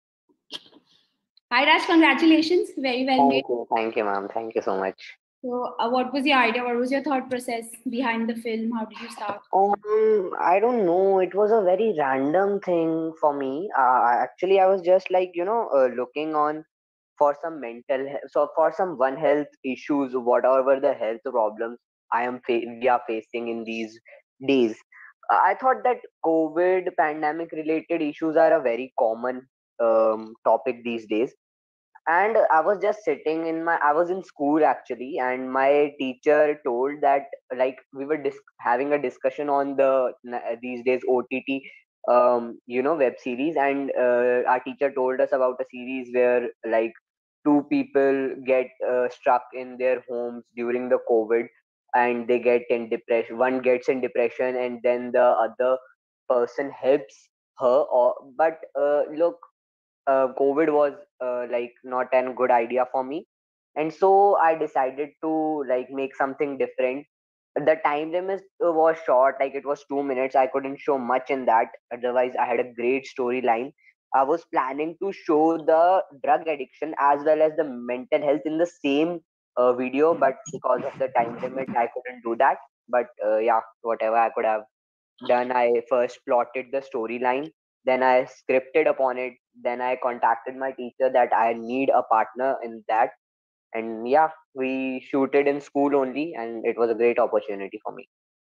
Hi, Raj. Congratulations. Very well made. Thank you, thank you, ma'am. Thank you so much. So, uh, what was your idea? What was your thought process behind the film? How did you start? Um, I don't know. It was a very random thing for me. Uh, actually, I was just like you know uh, looking on for some mental he- so for some one health issues, whatever the health problems I am fa- we are facing in these days. Uh, I thought that COVID pandemic related issues are a very common um, topic these days. And I was just sitting in my I was in school actually, and my teacher told that like we were dis- having a discussion on the n- these days O T T um you know web series, and uh, our teacher told us about a series where like two people get uh, stuck in their homes during the COVID, and they get in depression. One gets in depression and then the other person helps her, or but uh, look, uh, COVID was uh, like not a good idea for me, and so I decided to like make something different. The time limit uh, was short, like it was two minutes. I couldn't show much in that. Otherwise, I had a great storyline. I was planning to show the drug addiction as well as the mental health in the same uh, video, but because of the time limit, I couldn't do that. But uh, yeah, whatever I could have done, I first plotted the storyline, then I scripted upon it, then I contacted my teacher that I need a partner in that. And yeah, we shooted in school only, and it was a great opportunity for me.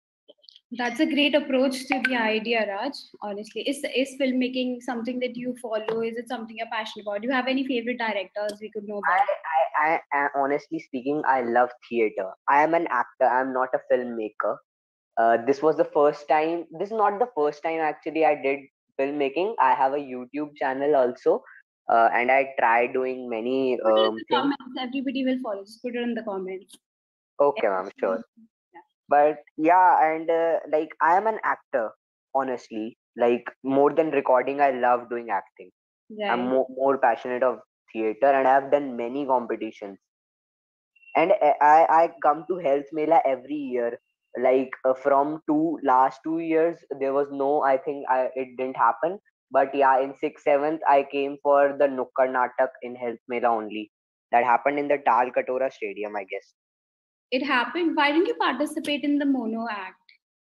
That's a great approach to the idea, Raj. Honestly, is is filmmaking something that you follow? Is it something you're passionate about? Do you have any favorite directors we could know I, about? I, I, I honestly speaking, I love theater. I am an actor. I'm not a filmmaker. Uh, this was the first time. This is not the first time actually I did filmmaking. I have a YouTube channel also, uh, and I try doing many Put it in um, the things. comments. Everybody will follow. Just put it in the comments. Okay, ma'am, sure. But yeah, and uh, like I am an actor, honestly. Like more than recording, I love doing acting. I'm Right. more, more passionate of theater, and I've done many competitions. And I I I come to Health Mela every year. Like uh, from two last two years, there was no. I think I it didn't happen. But yeah, in sixth, seventh, I came for the Nukkad Natak in Health Mela only. That happened in the Tal Katora Stadium, I guess. It happened. Why didn't you participate in the mono act?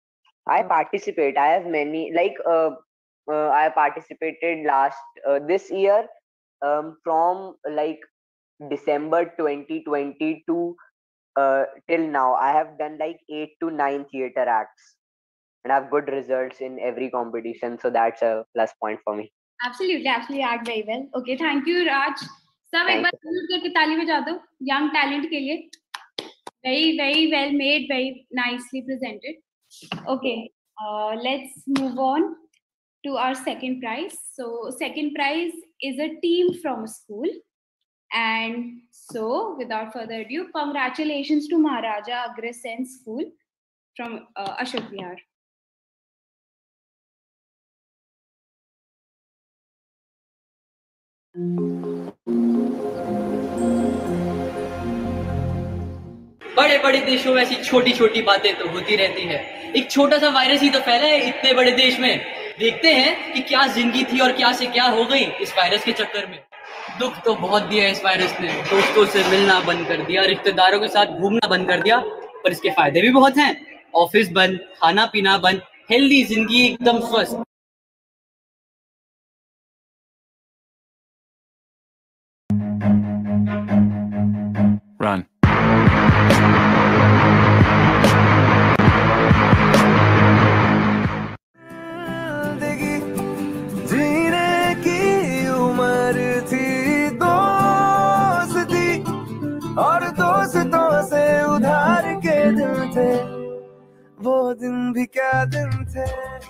I participate. I have many like uh, uh I participated last uh, this year um from like December twenty twenty to uh till now. I have done like eight to nine theater acts, and I have good results in every competition. So that's a plus point for me. Absolutely, absolutely act very well. Okay, thank you, Raj. सब एक Thank bar you. unmute करके ताली बजा दो young talent के लिए. Very, very well made, very nicely presented. Okay, uh, let's move on. to our second prize. So second prize is a team from a school. And so without further ado, congratulations to Maharaja Agrasen School from uh, Ashok Vihar. बड़े बड़े देशों में ऐसी छोटी छोटी बातें तो होती रहती है। एक छोटा सा वायरस ही तो फैला है इतने बड़े देश में। देखते हैं कि क्या जिंदगी थी और क्या से क्या हो गई इस वायरस के चक्कर में। दुख तो बहुत दिया इस वायरस ने। दोस्तों से मिलना बंद कर दिया, रिश्तेदारों के साथ घूमना बंद कर दिया, पर इसके फायदे भी बहुत हैं। ऑफिस बंद, खाना पीना बंद, हेल्दी जिंदगी एकदम स्वस्थ। Run. जीने की उम्र थी दोस्ती और दोस्तों से उधार के दिन थे, वो दिन भी क्या दिन थे।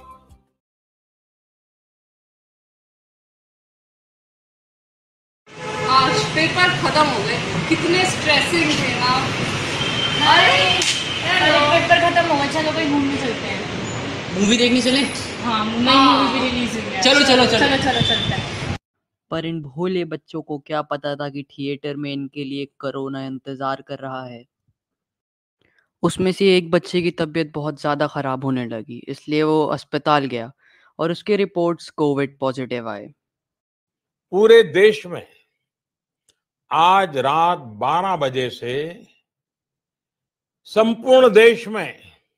आज पेपर खत्म हो गए, कितने स्ट्रेसिंग थे ना। अरे पेपर खत्म हो गए, चलो कोई घूमने चलते हैं। मूवी देखने चले? हाँ, नई मूवी भी रिलीज हुई है। चलो चलो चलो चलो चलो चलते हैं। पर इन भोले बच्चों को क्या पता था कि थिएटर में इनके लिए कोरोना इंतजार कर रहा है। उसमें से एक बच्चे की तबीयत बहुत ज़्यादा ख़राब होने लगी, इसलिए वो अस्पताल गया और उसके रिपोर्ट्स कोविड पॉजिटिव आए। पूरे देश में आज रात बारह बजे से संपूर्ण देश में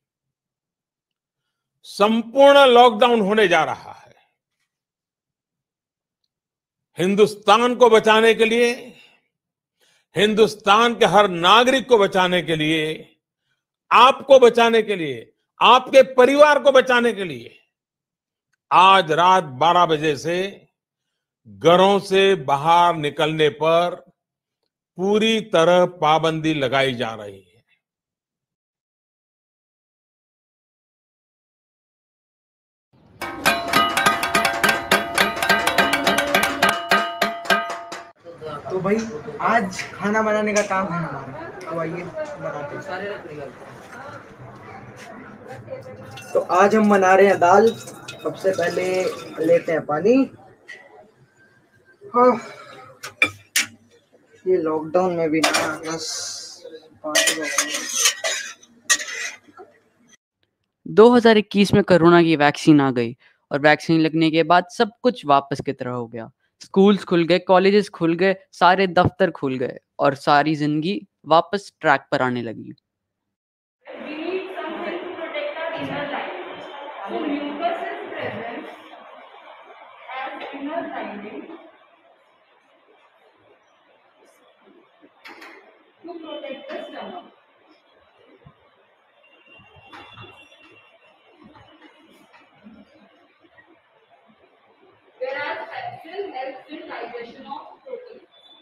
संपूर्ण लॉकडाउन होने जा रहा है। हिंदुस्तान को बचाने के लिए, हिंदुस्तान के हर नागरिक को बचाने के लिए, आपको बचाने के लिए, आपके परिवार को बचाने के लिए आज रात बारह बजे से घरों से बाहर निकलने पर पूरी तरह पाबंदी लगाई जा रही है। तो भाई आज खाना बनाने का काम है हमारा। अब आइए बनाते हैं। तो आज हम बना रहे हैं दाल। सबसे पहले लेते हैं पानी। हाँ, ये लॉकडाउन में भी ना बस पानी। दो हज़ार इक्कीस में कोरोना की वैक्सीन आ गई और वैक्सीन लगने के बाद सब कुछ वापस की तरह हो गया। स्कूल्स खुल गए, कॉलेजेस खुल गए, सारे दफ्तर खुल गए और सारी जिंदगी वापस ट्रैक पर आने लगी। Whereas vaccine helps in digestion of protein.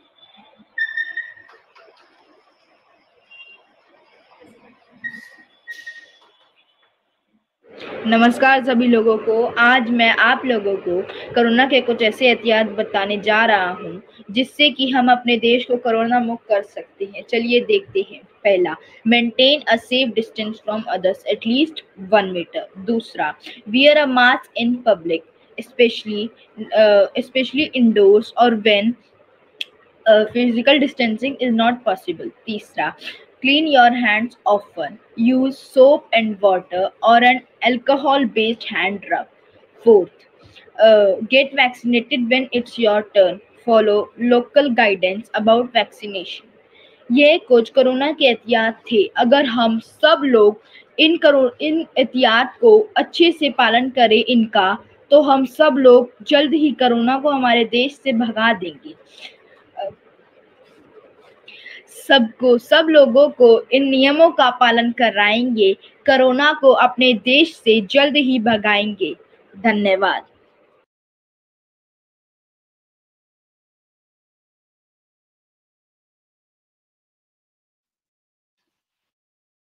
नमस्कार सभी लोगों को। आज मैं आप लोगों को कोरोना के कुछ ऐसे एहतियात बताने जा रहा हूं जिससे कि हम अपने देश को कोरोना मुक्त कर सकते हैं। चलिए देखते हैं। पहला, maintain a safe distance from others at least one metre. दूसरा, wear a mask in public especially uh, especially indoors or when uh, physical distancing is not possible. Teesra, clean your hands often. Use soap and water or an alcohol based hand rub. Fourth, uh, get vaccinated when it's your turn. Follow local guidance about vaccination. ये कुछ corona के एहतियात थे। अगर हम सब लोग इन करो इन एहतियात को अच्छे से पालन करें इनका, तो हम सब लोग जल्द ही कोरोना को हमारे देश से भगा देंगे। सबको सब लोगों को इन नियमों का पालन कराएंगे, कोरोना को अपने देश से जल्द ही भगाएंगे। धन्यवाद।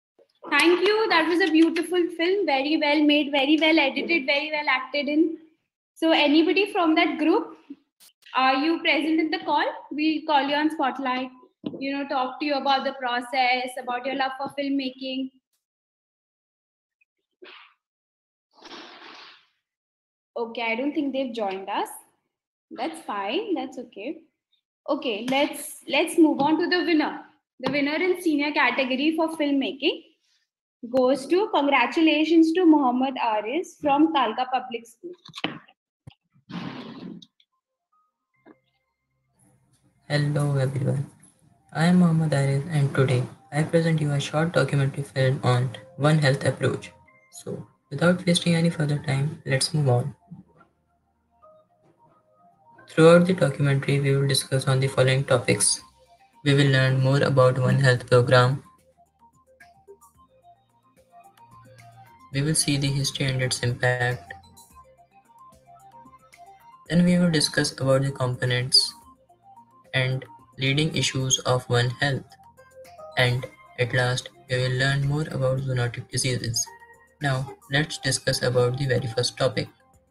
Thank you. That was a beautiful film. Very well made, very well edited, very well acted in. So anybody from that group, are you present in the call? We'll call you on spotlight, you know, talk to you about the process, about your love for filmmaking. Okay, I don't think they've joined us. That's fine, that's okay. Okay, let's let's move on to the winner. The winner in senior category for filmmaking goes to, congratulations to Mohammad Aris from Kalka Public School. Hello everyone, I am Mohammad Arif and today I present you a short documentary film on One Health approach. So, without wasting any further time, let's move on. Throughout the documentary, we will discuss on the following topics. We will learn more about One Health program. We will see the history and its impact. Then we will discuss about the components and leading issues of One Health. And at last, we will learn more about zoonotic diseases. Now, let's discuss about the very first topic.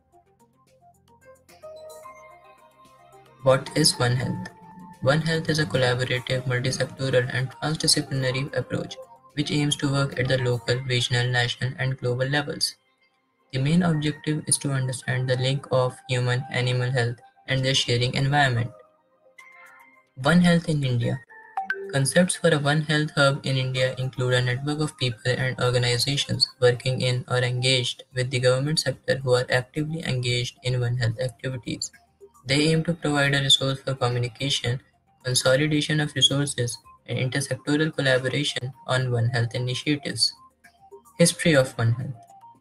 What is One Health? One Health is a collaborative, multi-sectoral and transdisciplinary approach which aims to work at the local, regional, national and global levels. The main objective is to understand the link of human-animal health and their sharing environment. One Health in India. Concepts for a One Health hub in India include a network of people and organizations working in or engaged with the government sector who are actively engaged in One Health activities. They aim to provide a resource for communication, consolidation of resources, and intersectoral collaboration on One Health initiatives. History of One Health.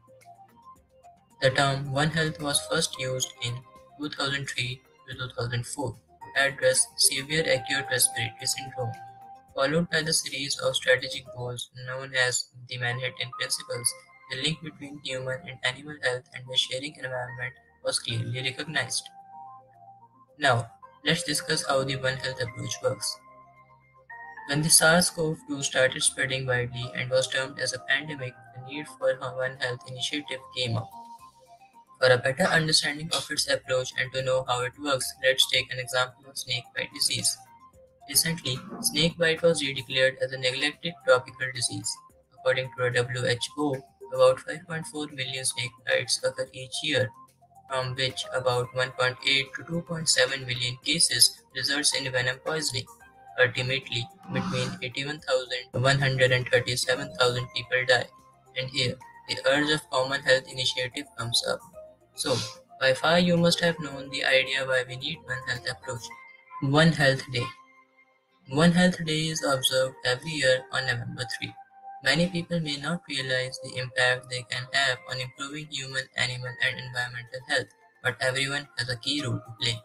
The term One Health was first used in two thousand three to two thousand four to address severe acute respiratory syndrome, followed by the series of strategic goals known as the Manhattan Principles. The link between human and animal health and the sharing environment was clearly recognized. Now, let's discuss how the One Health approach works. When the SARS-C o V two started spreading widely and was termed as a pandemic, the need for a One Health initiative came up. For a better understanding of its approach and to know how it works, let's take an example of snakebite disease. Recently, snakebite was declared as a neglected tropical disease. According to the W H O, about five point four million snakebites occur each year, from which about one point eight to two point seven million cases results in venom poisoning. Ultimately, between eighty-one thousand to one hundred thirty-seven thousand people die. And here, the urge of common health initiative comes up. So, by far you must have known the idea why we need One Health approach. One Health Day. One Health Day is observed every year on November third. Many people may not realize the impact they can have on improving human, animal and environmental health, but everyone has a key role to play.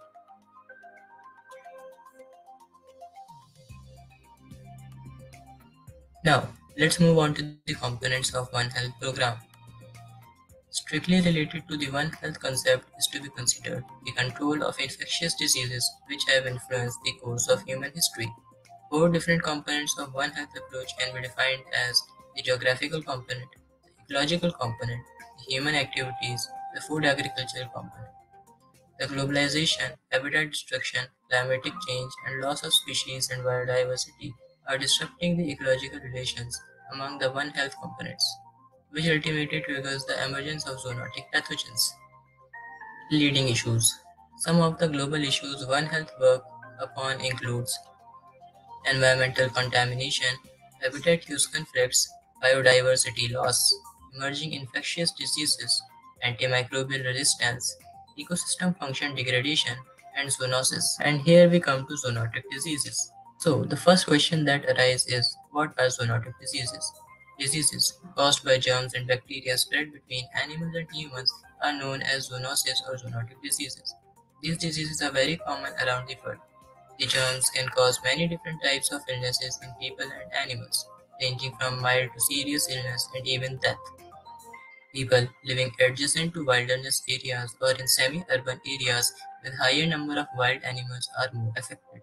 Now, let's move on to the components of One Health program. Strictly related to the One Health concept is to be considered the control of infectious diseases which have influenced the course of human history. Four different components of One Health approach can be defined as the geographical component, the ecological component, the human activities, the food agricultural component. The globalization, habitat destruction, climatic change, and loss of species and biodiversity are disrupting the ecological relations among the One Health components, which ultimately triggers the emergence of zoonotic pathogens. Leading issues. Some of the global issues One Health work upon includes environmental contamination, habitat use conflicts, biodiversity loss, emerging infectious diseases, antimicrobial resistance, ecosystem function degradation, and zoonosis. And here we come to zoonotic diseases. So the first question that arises is, what are zoonotic diseases? Diseases caused by germs and bacteria spread between animals and humans are known as zoonosis or zoonotic diseases. These diseases are very common around the world. The germs can cause many different types of illnesses in people and animals, ranging from mild to serious illness and even death. People living adjacent to wilderness areas or in semi-urban areas with higher number of wild animals are more affected.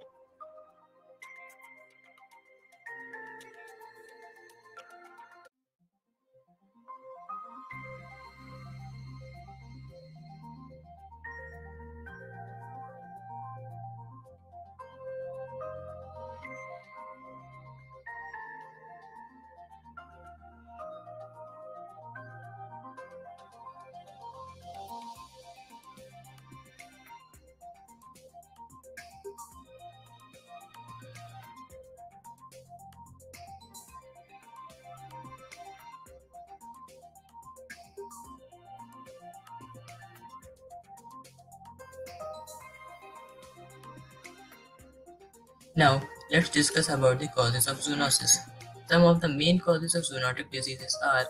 Now, let's discuss about the causes of zoonosis. Some of the main causes of zoonotic diseases are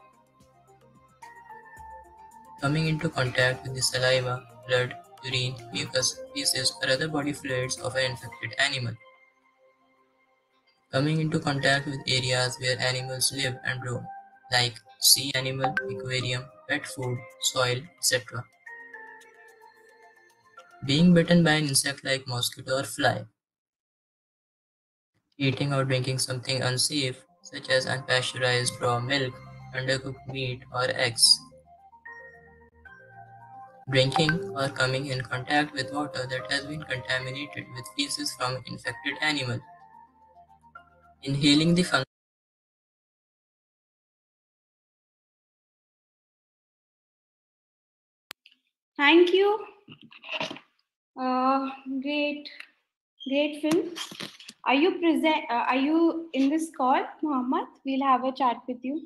coming into contact with the saliva, blood, urine, mucus, feces, or other body fluids of an infected animal. Coming into contact with areas where animals live and roam, like sea animal, aquarium, pet food, soil, et cetera. Being bitten by an insect like mosquito or fly. Eating or drinking something unsafe, such as unpasteurized raw milk, undercooked meat, or eggs. Drinking or coming in contact with water that has been contaminated with feces from an infected animal. Inhaling the fungus. Thank you. Uh, great, great film. Are you present? Uh, are you in this call, Mohammed? We'll have a chat with you.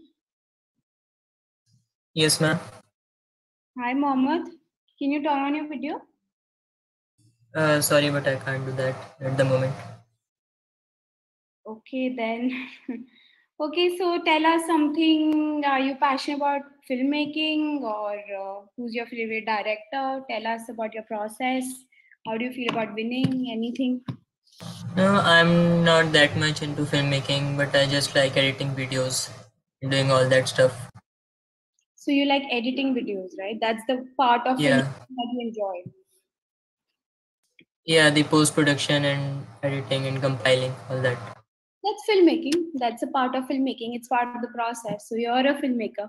Yes, ma'am. Hi, Mohammed. Can you turn on your video? Uh, sorry, but I can't do that at the moment. Okay, then. Okay, so tell us something. Are you passionate about filmmaking, or uh, who's your favorite director? Tell us about your process. How do you feel about winning? Anything? No, I'm not that much into filmmaking, but I just like editing videos, doing all that stuff. So you like editing videos, right? That's the part of Yeah. filmmaking that you enjoy. Yeah, the post-production and editing and compiling, all that. That's filmmaking. That's a part of filmmaking. It's part of the process. So you're a filmmaker.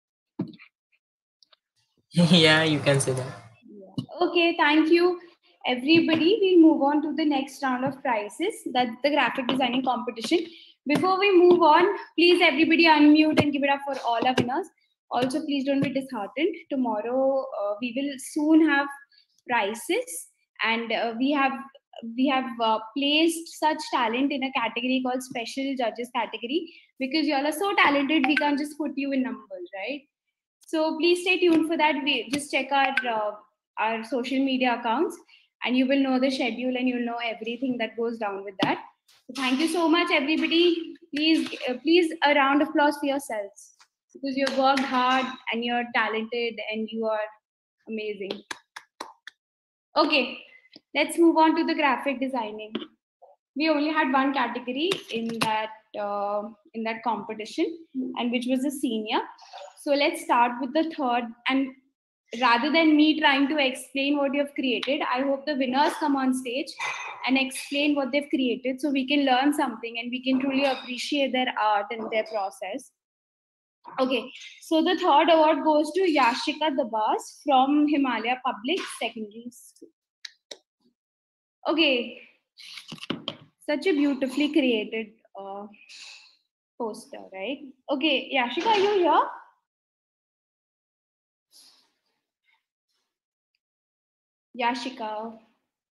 Yeah, you can say that. Okay, thank you, everybody. We'll move on to the next round of prizes. That's the graphic designing competition. Before we move on, please everybody unmute and give it up for all our winners. Also, please don't be disheartened. Tomorrow, uh, we will soon have prizes, and uh, we have we have uh, placed such talent in a category called special judges category, because you all are so talented. We can't just put you in numbers, right? So please stay tuned for that. We just check our uh, our social media accounts, and you will know the schedule, and you'll know everything that goes down with that. So thank you so much, everybody. Please, uh, please, a round of applause for yourselves, because you've worked hard and you're talented and you are amazing. Okay, let's move on to the graphic designing. We only had one category in that uh, in that competition, and which was the senior. So let's start with the third. And rather than me trying to explain what you have created, I hope the winners come on stage and explain what they've created, so we can learn something and we can truly appreciate their art and their process. Okay, so the third award goes to Yashika Dabas from Himalaya Public Secondary School. Okay, such a beautifully created uh, poster, right? Okay, Yashika, are you here? Yashika.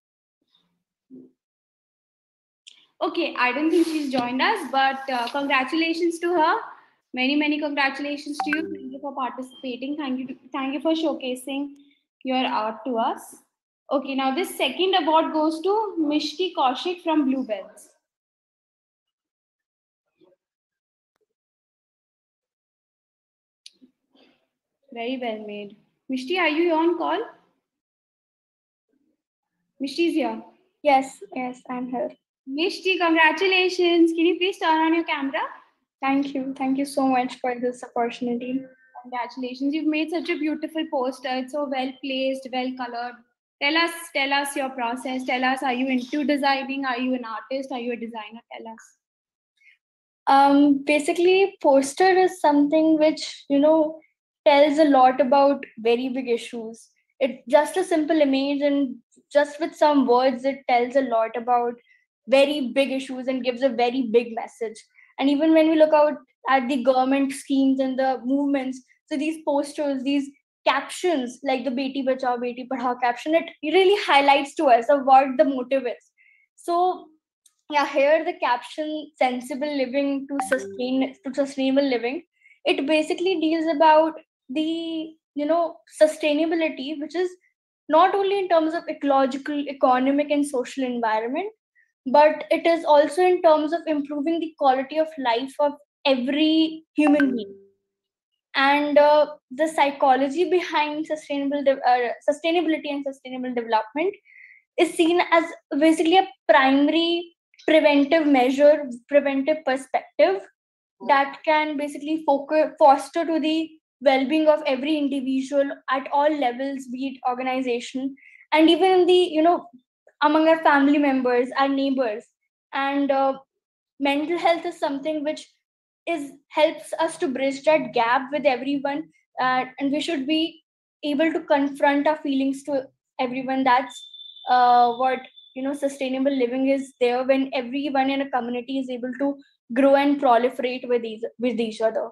Okay, I don't think she's joined us, but uh, congratulations to her. Many, many congratulations to you. Thank you for participating. Thank you, to, thank you for showcasing your art to us. Okay, now this second award goes to Mishti Kaushik from Bluebells. Very well made. Mishti, are you on call? Mishti is here. Yes, yes, I'm here. Mishti, congratulations. Can you please turn on your camera? Thank you. Thank you so much for this opportunity. Congratulations. You've made such a beautiful poster. It's so well placed, well colored. Tell us, tell us your process. Tell us, are you into designing? Are you an artist? Are you a designer? Tell us. Um, basically, poster is something which, you know, tells a lot about very big issues. It just a simple image, and just with some words, it tells a lot about very big issues and gives a very big message. And even when we look out at the government schemes and the movements, so these posters, these captions like the Beti Bachao, Beti Padhao caption, it really highlights to us of what the motive is. So yeah, here the caption sensible living to sustain to sustainable living, it basically deals about the, you know, sustainability, which is not only in terms of ecological, economic and social environment, but it is also in terms of improving the quality of life of every human being. And uh, the psychology behind sustainable de- uh, sustainability and sustainable development is seen as basically a primary preventive measure, preventive perspective that can basically focus, foster to the well-being of every individual at all levels, be it organization, and even in the, you know, among our family members, our neighbors. And uh, mental health is something which is helps us to bridge that gap with everyone, uh, and we should be able to confront our feelings to everyone. That's uh, what, you know, sustainable living is there, when everyone in a community is able to grow and proliferate with each with each other.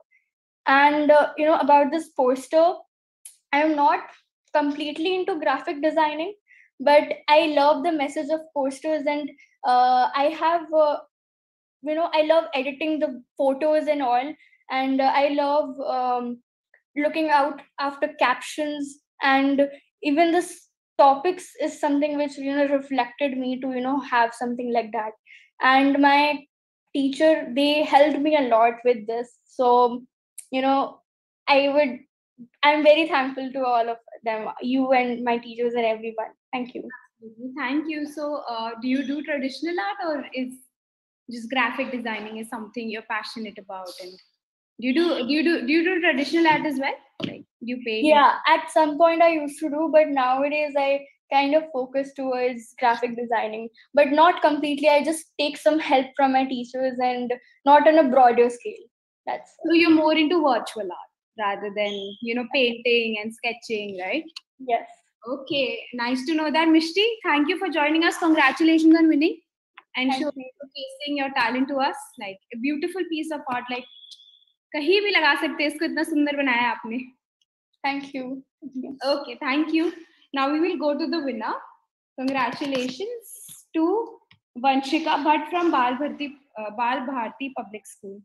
And uh, you know, about this poster, I'm not completely into graphic designing, but I love the message of posters. And uh, I have uh, you know, I love editing the photos and all. And uh, I love um, looking out after captions. And even this topics is something which, you know, reflected me to, you know, have something like that. And my teacher, they helped me a lot with this. So, you know, I would I'm very thankful to all of them, you and my teachers and everyone. Thank you. Thank you. So, uh, do you do traditional art, or is just graphic designing is something you're passionate about? And do you do do you do do you do traditional art as well? Like, do you paint? Yeah, at some point I used to do, but nowadays I kind of focus towards graphic designing, but not completely. I just take some help from my teachers and not on a broader scale. That's So you're more into virtual art rather than, you know, painting and sketching, right? Yes. Okay, nice to know that, Mishti. Thank you for joining us. Congratulations on winning and Thank showcasing your talent to us. Like a beautiful piece of art. Like कहीं भी लगा सकते हैं इसको, इतना सुंदर बनाया है आपने. Thank you. Okay, thank you. Now we will go to the winner. Congratulations to Vanshika Bhatt from Bal Bharti, uh, Bal Bharti Public School.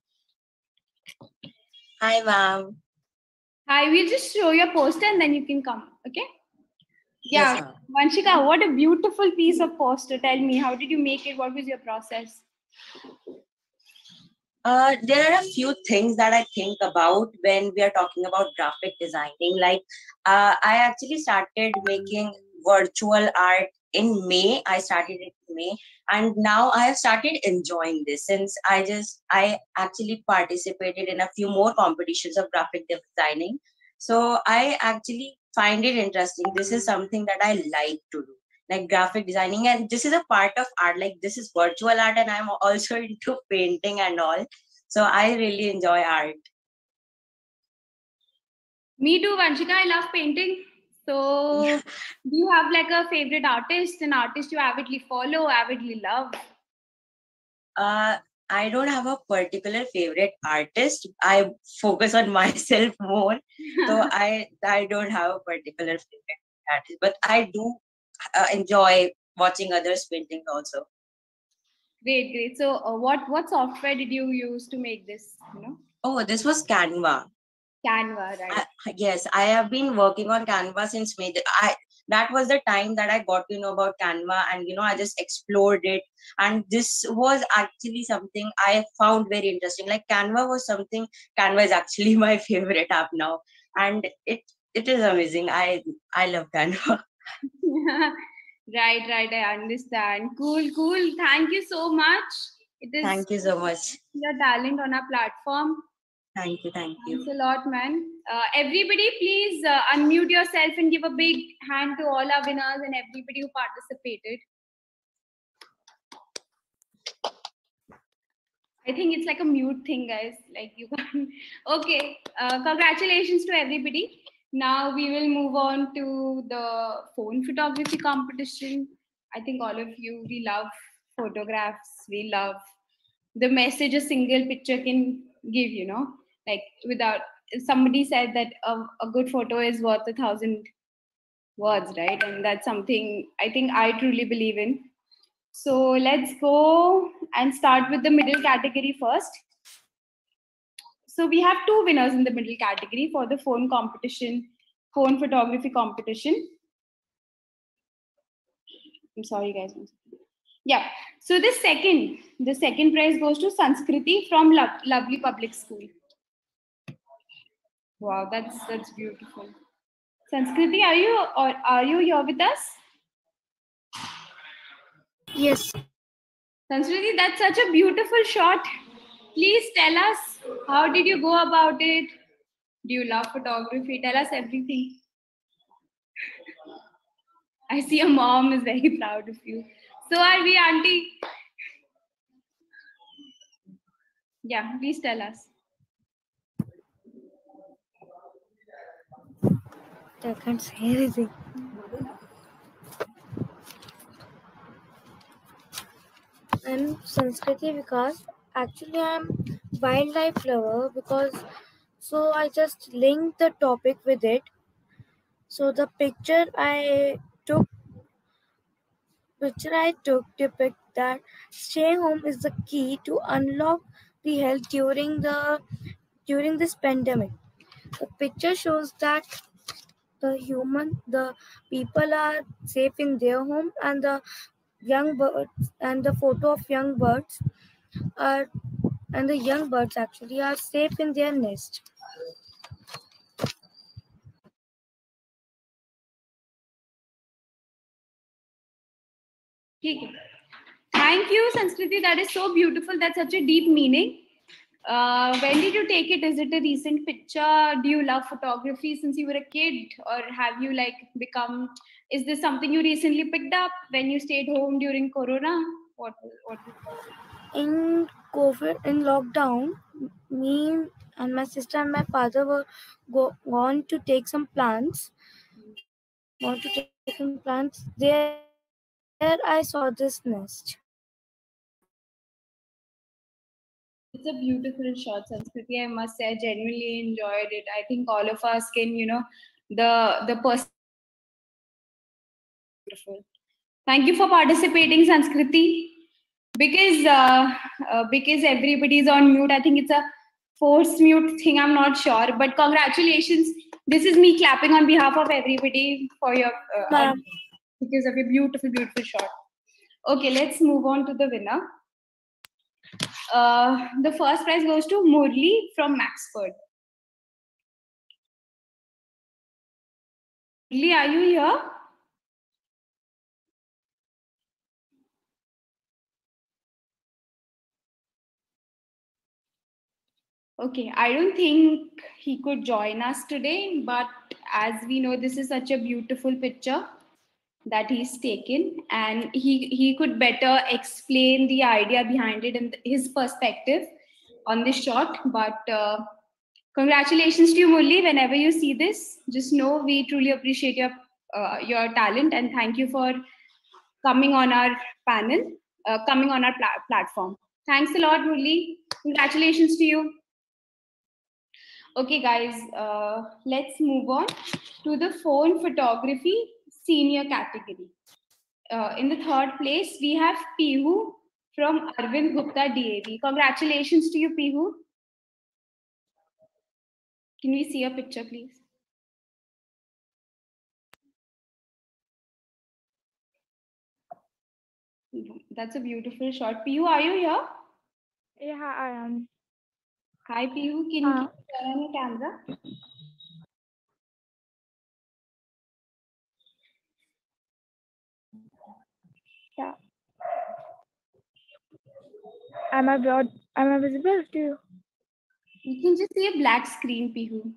Hi, ma'am. Hi, we'll just show your poster and then you can come. Okay? Yeah, Yes, ma'am. Vanshika, what a beautiful piece of poster. Tell me, how did you make it? What was your process? Uh, there are a few things that I think about when we are talking about graphic designing. Like, uh, I actually started making virtual art in May. I started it in May, and now I have started enjoying this since I just I actually participated in a few more competitions of graphic designing. So I actually find it interesting. This is something that I like to do, like graphic designing, and this is a part of art. Like, this is virtual art, and I'm also into painting and all. So I really enjoy art. Me too, Vanshika. I love painting. So, do you have like a favorite artist, an artist you avidly follow, avidly love? Uh, I don't have a particular favorite artist. I focus on myself more, so I I don't have a particular favorite artist. But I do uh, enjoy watching others painting also. Great, great. So, uh, what what software did you use to make this? You know, Oh, this was Canva. Canva, right? I, yes, I have been working on Canva since May. I that was the time that I got to know about Canva, and you know, I just explored it. And this was actually something I found very interesting. Like, Canva was something. Canva is actually my favorite app now, and it it is amazing. I I love Canva. Right, right. I understand. Cool, cool. Thank you so much. It is Thank you so much. your talent on our platform. Thank you, thank you. Thanks a lot, man. Uh, everybody, please uh, unmute yourself and give a big hand to all our winners and everybody who participated. I think it's like a mute thing, guys. Like, you can't. Okay. Uh, congratulations to everybody. Now we will move on to the phone photography competition. I think all of you, we love photographs. We love the message a single picture can give, you know, like without, somebody said that a, a good photo is worth a thousand words, right? And that's something I think I truly believe in. So let's go and start with the middle category first. So we have two winners in the middle category for the phone competition, phone photography competition. I'm sorry, guys. Yeah. So the second, the second prize goes to Sanskriti from Lo- Lovely Public School. Wow, that's that's beautiful. Sanskriti, are you or are you here with us? Yes. Sanskriti, that's such a beautiful shot. Please tell us, how did you go about it? Do you love photography? Tell us everything. I see your mom is very proud of you. So are we, auntie? Yeah, please tell us. I can't say anything. I'm Sanskriti Vikas. Actually, I'm wildlife lover because so I just linked the topic with it. So the picture I took, picture I took depict that staying home is the key to unlock the health during the during this pandemic. The picture shows that the human, the people are safe in their home, and the young birds and the photo of young birds are and the young birds actually are safe in their nest. Okay. Thank you, Sanskriti. That is so beautiful. That's such a deep meaning. Uh, when did you take it? Is it a recent picture? Do you love photography since you were a kid, or have you like become? Is this something you recently picked up when you stayed home during Corona? What? What? In COVID, in lockdown, me and my sister and my father were go, gone to take some plants. Want to take some plants. There, I saw this nest. It's a beautiful shot, Sanskriti. I must say, I genuinely enjoyed it. I think all of us can, you know, the the person. Beautiful. Thank you for participating, Sanskriti. Because uh, uh, because everybody is on mute, I think it's a forced mute thing. I'm not sure, but congratulations. This is me clapping on behalf of everybody for your uh, Ma'am. because of a beautiful, beautiful shot. Okay, let's move on to the winner. Uh, the first prize goes to Murli from Maxford. Murli, are you here? Okay, I don't think he could join us today, but as we know, this is such a beautiful picture that he's taken, and he, he could better explain the idea behind it and his perspective on this shot. But uh, congratulations to you, Murli. Whenever you see this, just know we truly appreciate your, uh, your talent, and thank you for coming on our panel, uh, coming on our pla- platform. Thanks a lot, Murli. Congratulations to you. Okay, guys, uh, let's move on to the phone photography senior category. Uh, in the third place, we have Pihu from Arvind Gupta D A V. Congratulations to you, Pihu. Can we see a picture, please? That's a beautiful shot. Pihu, are you here? Yeah, I am. Hi, Pihu. Can you Uh, please turn on your camera? yeah. Am I broad? Am I visible to you? You can just see a black screen, Pihu.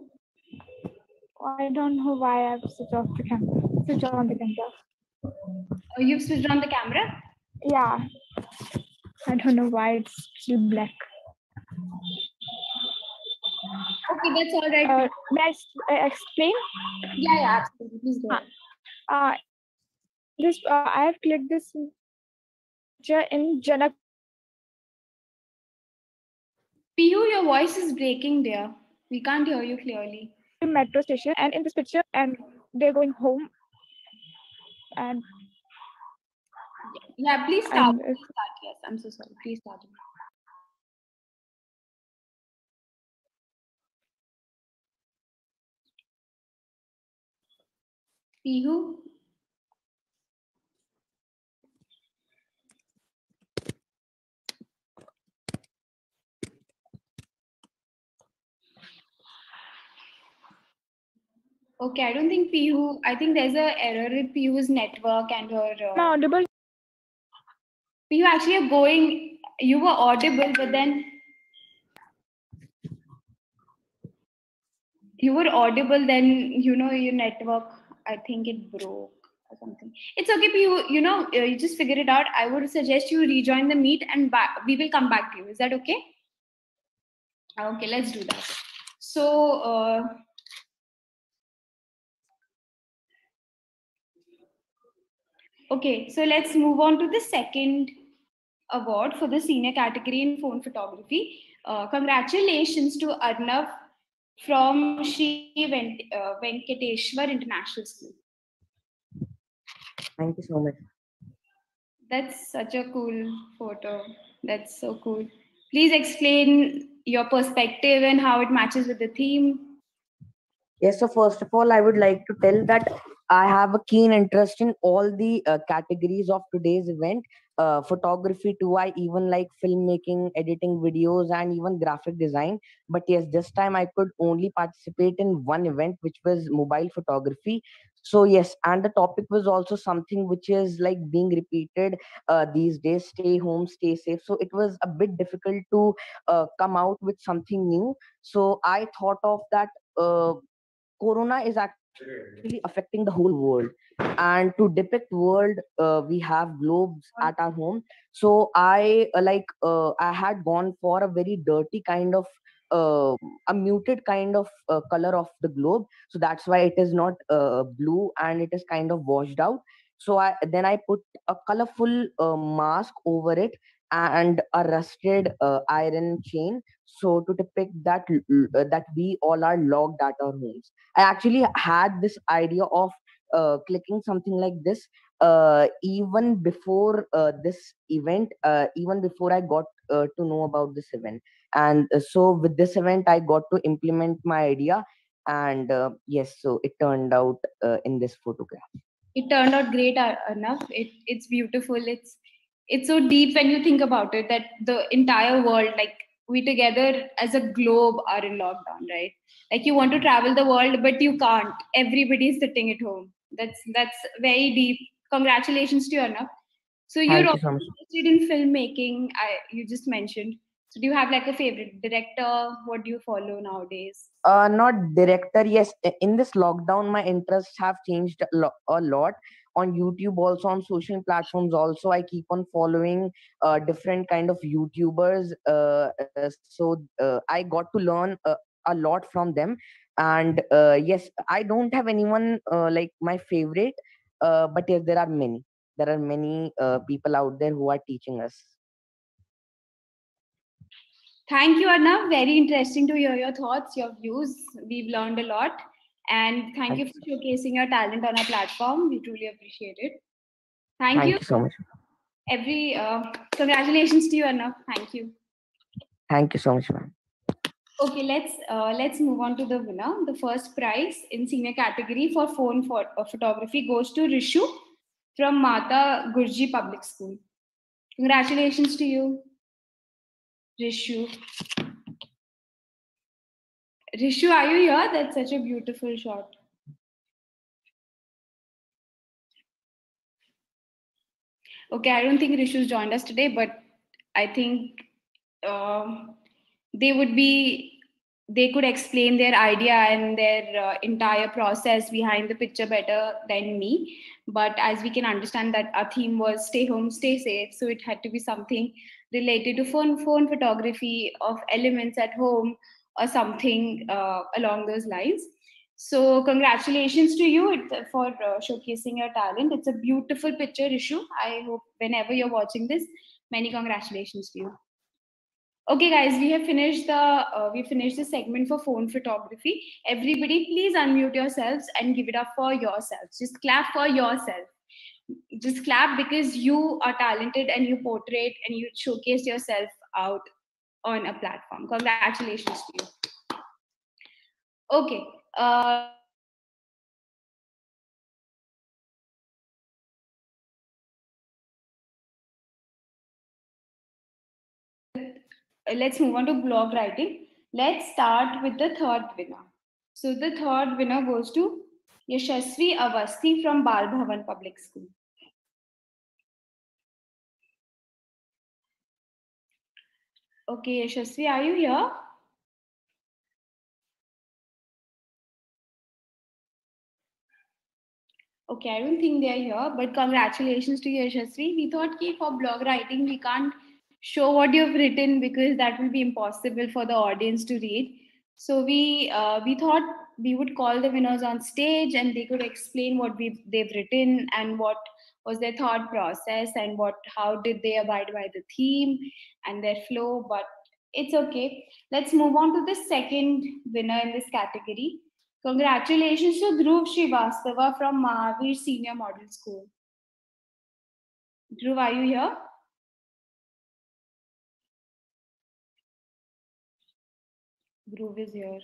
I don't know why I've switched off the camera. Switch on the camera. Oh, you've switched on the camera? Yeah. I don't know why it's still black. Okay, that's all right. Uh, may I s- uh, explain? Yeah, yeah, absolutely. Please go ahead. Uh, this uh, I have clicked this picture in Janak. Pihu, your voice is breaking there. We can't hear you clearly. Metro station, and in this picture, and they're going home. And yeah, please start. And, uh, Please start. Yes, I'm so sorry. Please start. Pihu. Okay, I don't think Pihu, I think there's a error with Pihu's network and her. Uh, Am I audible? Pihu, actually, you're going, you were audible, but then you were audible, then, you know, your network, I think it broke or something. It's okay, Pihu, you know, uh, you just figure it out. I would suggest you rejoin the meet and back, we will come back to you. Is that okay? Okay, let's do that. So, uh, okay, so let's move on to the second award for the senior category in phone photography. Uh, congratulations to Arnav from Sri Ven- uh, Venkateshwar International School. Thank you so much. That's such a cool photo. That's so cool. Please explain your perspective and how it matches with the theme. Yes, so first of all, I would like to tell that I have a keen interest in all the uh, categories of today's event. Uh, photography too. I even like filmmaking, editing videos, and even graphic design. But yes, this time I could only participate in one event, which was mobile photography. So yes, and the topic was also something which is like being repeated uh, these days: stay home, stay safe. So it was a bit difficult to uh, come out with something new. So I thought of that. Uh, Corona is actually affecting the whole world, and to depict world, uh, we have globes at our home. So I uh, like uh, I had gone for a very dirty kind of uh, a muted kind of uh, color of the globe. So that's why it is not uh, blue and it is kind of washed out. So I then I put a colorful uh, mask over it and a rusted uh, iron chain, so to depict that uh, that we all are locked at our homes. I actually had this idea of uh, clicking something like this uh, even before uh, this event, uh, even before I got uh, to know about this event. And uh, so with this event, I got to implement my idea. And uh, yes, so it turned out uh, in this photograph. It turned out great uh, enough. It, it's beautiful. It's it's so deep when you think about it, that the entire world, like we together as a globe, are in lockdown, right? Like you want to travel the world, but you can't. Everybody's sitting at home. That's that's very deep. Congratulations to you, Arnav. So you're Thank you also so much. interested in filmmaking. I you just mentioned. So do you have like a favorite director? What do you follow nowadays? Uh, not director. Yes, i- in this lockdown, my interests have changed a, lo- a lot. On YouTube, also on social platforms, also I keep on following uh, different kind of YouTubers. Uh, uh, so uh, I got to learn uh, a lot from them. And uh, yes, I don't have anyone uh, like my favorite, uh, but yes, there are many. There are many uh, people out there who are teaching us. Thank you, Arnav. Very interesting to hear your thoughts, your views. We've learned a lot. And thank you for showcasing your talent on our platform. We truly appreciate it. Thank, Thank you. you so much. Every uh, congratulations to you, Arnav. Thank you. Thank you so much, ma'am. Okay, let's uh, let's move on to the winner. The first prize in senior category for phone for, uh, photography goes to Rishu from Mata Gurji Public School. Congratulations to you, Rishu. Rishu, are you here? That's such a beautiful shot. Okay, I don't think Rishu's joined us today, but I think uh, they would be, they could explain their idea and their uh, entire process behind the picture better than me. But as we can understand that our theme was stay home, stay safe. So it had to be something related to phone, phone photography of elements at home or something uh, along those lines. So congratulations to you it- for uh, showcasing your talent. It's a beautiful picture, Rishu. I hope whenever you're watching this, many congratulations to you. Okay, guys, we have finished the uh, we finished the segment for phone photography. Everybody, please unmute yourselves and give it up for yourselves. Just clap for yourself. Just clap because you are talented and you portray and you showcase yourself out on a platform. Congratulations to you. Okay. Uh, let's move on to blog writing. Let's start with the third winner. So the third winner goes to Yashasvi Avasthi from Bal Bhavan Public School. Okay, Yashasvi, are you here? Okay, I don't think they're here, but congratulations to you, Yashasvi. We thought ki for blog writing, we can't show what you've written because that will be impossible for the audience to read. So we uh, we thought we would call the winners on stage and they could explain what we they've written and what was their thought process and what how did they abide by the theme and their flow. But it's okay. Let's move on to the second winner in this category. Congratulations to Dhruv Srivastava from Mahavir Senior Model School. Dhruv, are you here? Dhruv is here.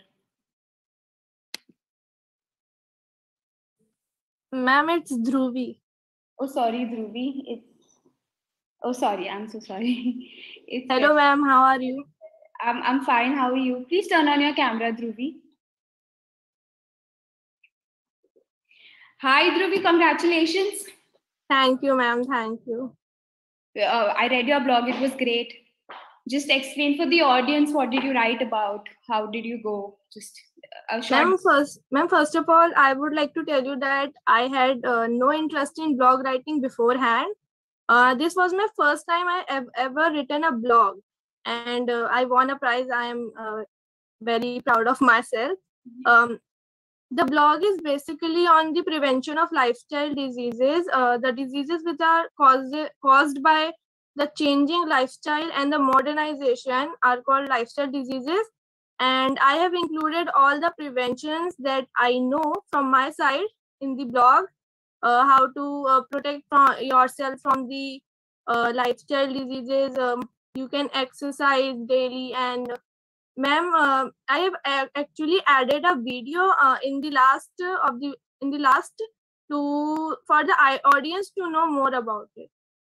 Ma'am, it's Dhruvi. Oh, sorry, Dhruvi. It's oh, sorry. I'm so sorry. It's Hello, ma'am. How are you? I'm I'm fine. How are you? Please turn on your camera, Dhruvi. Hi, Dhruvi. Congratulations. Thank you, ma'am. Thank you. Uh, I read your blog. It was great. Just explain for the audience, what did you write about? How did you go? Just a short. Ma'am, first, ma'am, first of all, I would like to tell you that I had uh, no interest in blog writing beforehand. Uh, this was my first time I have ever written a blog, and uh, I won a prize. I am uh, very proud of myself. Um, the blog is basically on the prevention of lifestyle diseases, uh, the diseases which are caused caused by the changing lifestyle and the modernization are called lifestyle diseases. And I have included all the preventions that I know from my side in the blog, uh, how to uh, protect from yourself from the uh, lifestyle diseases. Um, you can exercise daily. And ma'am, uh, I have a- actually added a video uh, in the last uh, of the in the last to for the i- audience to know more about it.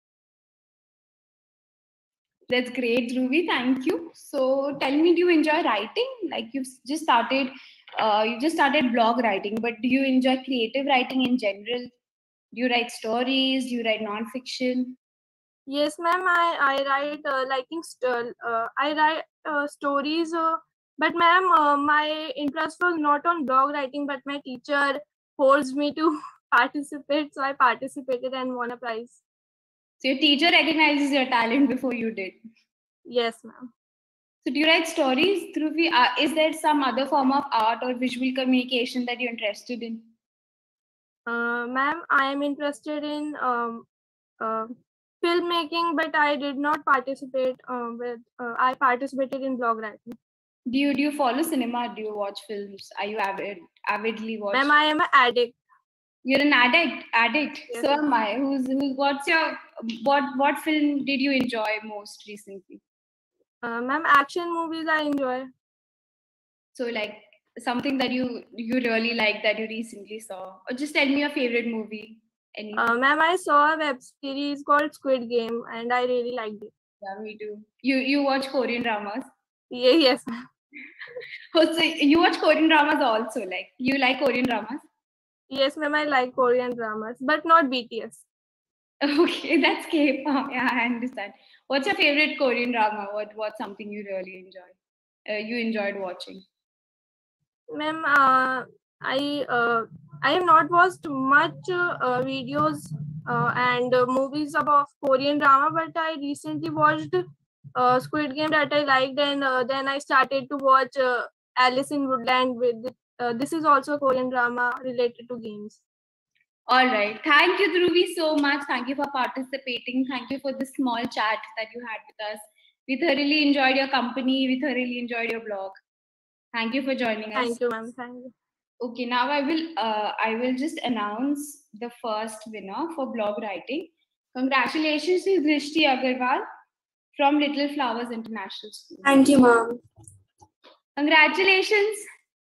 That's great, Dhruvi. Thank you. So tell me, do you enjoy writing? Like you've just started, uh, you just started blog writing, but do you enjoy creative writing in general? Do you write stories? Do you write nonfiction? Yes, ma'am. I I write uh, liking st- uh, I write uh, stories. Uh, but ma'am, uh, my interest was not on blog writing, but my teacher forced me to participate, so I participated and won a prize. So your teacher recognizes your talent before you did. Yes, ma'am. So do you write stories, Dhruvi? Uh, is there some other form of art or visual communication that you're interested in? Uh, ma'am, I am interested in um, uh, filmmaking, but I did not participate uh, with. Uh, I participated in blog writing. Do you do you follow cinema? Do you watch films? Are you avid avidly watch? Ma'am, I am an addict. You're an addict. Addict. Yes. So am I. Who's who's? What's your what? What film did you enjoy most recently? Uh, ma'am, action movies I enjoy. So like something that you you really like that you recently saw, or just tell me your favorite movie. Anything. Uh, ma'am, I saw a web series called Squid Game, and I really liked it. Yeah, me too. You you watch Korean dramas? Yeah, yes. Oh, so you watch Korean dramas also? Like you like Korean dramas? Yes, ma'am, I like Korean dramas, but not B T S. Okay, that's K-pop. Yeah, I understand. What's your favorite Korean drama? What what's something you really enjoy? Uh, you enjoyed watching? Ma'am, uh, I uh, I have not watched much uh, videos uh, and uh, movies about Korean drama, but I recently watched uh, Squid Game that I liked, and uh, then I started to watch uh, Alice in Woodland. With uh, this is also a Korean drama related to games. All right. Thank you, Dhruvi, so much. Thank you for participating. Thank you for the small chat that you had with us. We thoroughly enjoyed your company. We thoroughly enjoyed your blog. Thank you for joining us. Thank you, ma'am. Thank you. Okay, now I will uh, I will just announce the first winner for blog writing. Congratulations to Drishti Agarwal from Little Flowers International School. Thank you, ma'am. Congratulations.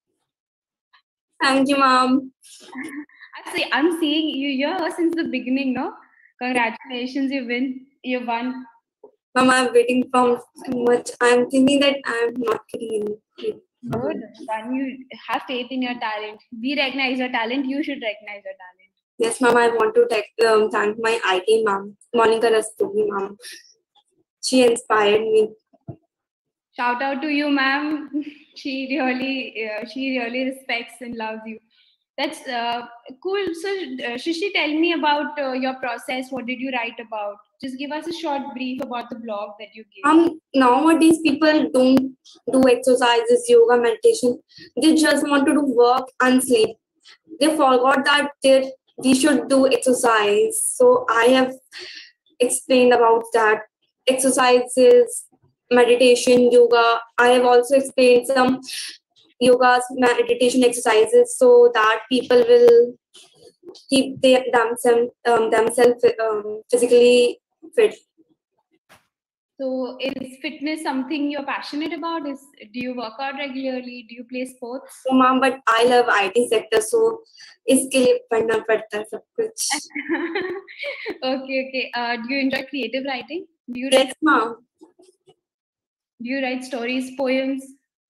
Thank you, ma'am. I see. I'm seeing you here since the beginning, no? Congratulations, you win. You won. Ma'am, I'm waiting from so much. I'm thinking that I'm not getting any. Good. Then you have faith in your talent. We recognize your talent. You should recognize your talent. Yes, ma'am. I want to thank, um, thank my I T ma'am, Monica Rastogi ma'am. She inspired me. Shout out to you, ma'am. She really, uh, she really respects and loves you. That's uh, cool. So, uh, Shishi, tell me about uh, your process. What did you write about? Just give us a short brief about the blog that you gave. Um, nowadays people don't do exercises, yoga, meditation. They just want to do work and sleep. They forgot that they, we should do exercise. So I have explained about that. Exercises, meditation, yoga. I have also explained some yoga, meditation exercises so that people will keep their, themselves, um, themselves um, physically fit. So, is fitness something you're passionate about? Is do you work out regularly? Do you play sports? So, mom, but I love I T sector, so इसके लिए पढ़ना पड़ता है सब कुछ. Okay, okay. Uh, do you enjoy creative writing? Do you Yes, write? mom. Do you write stories, poems?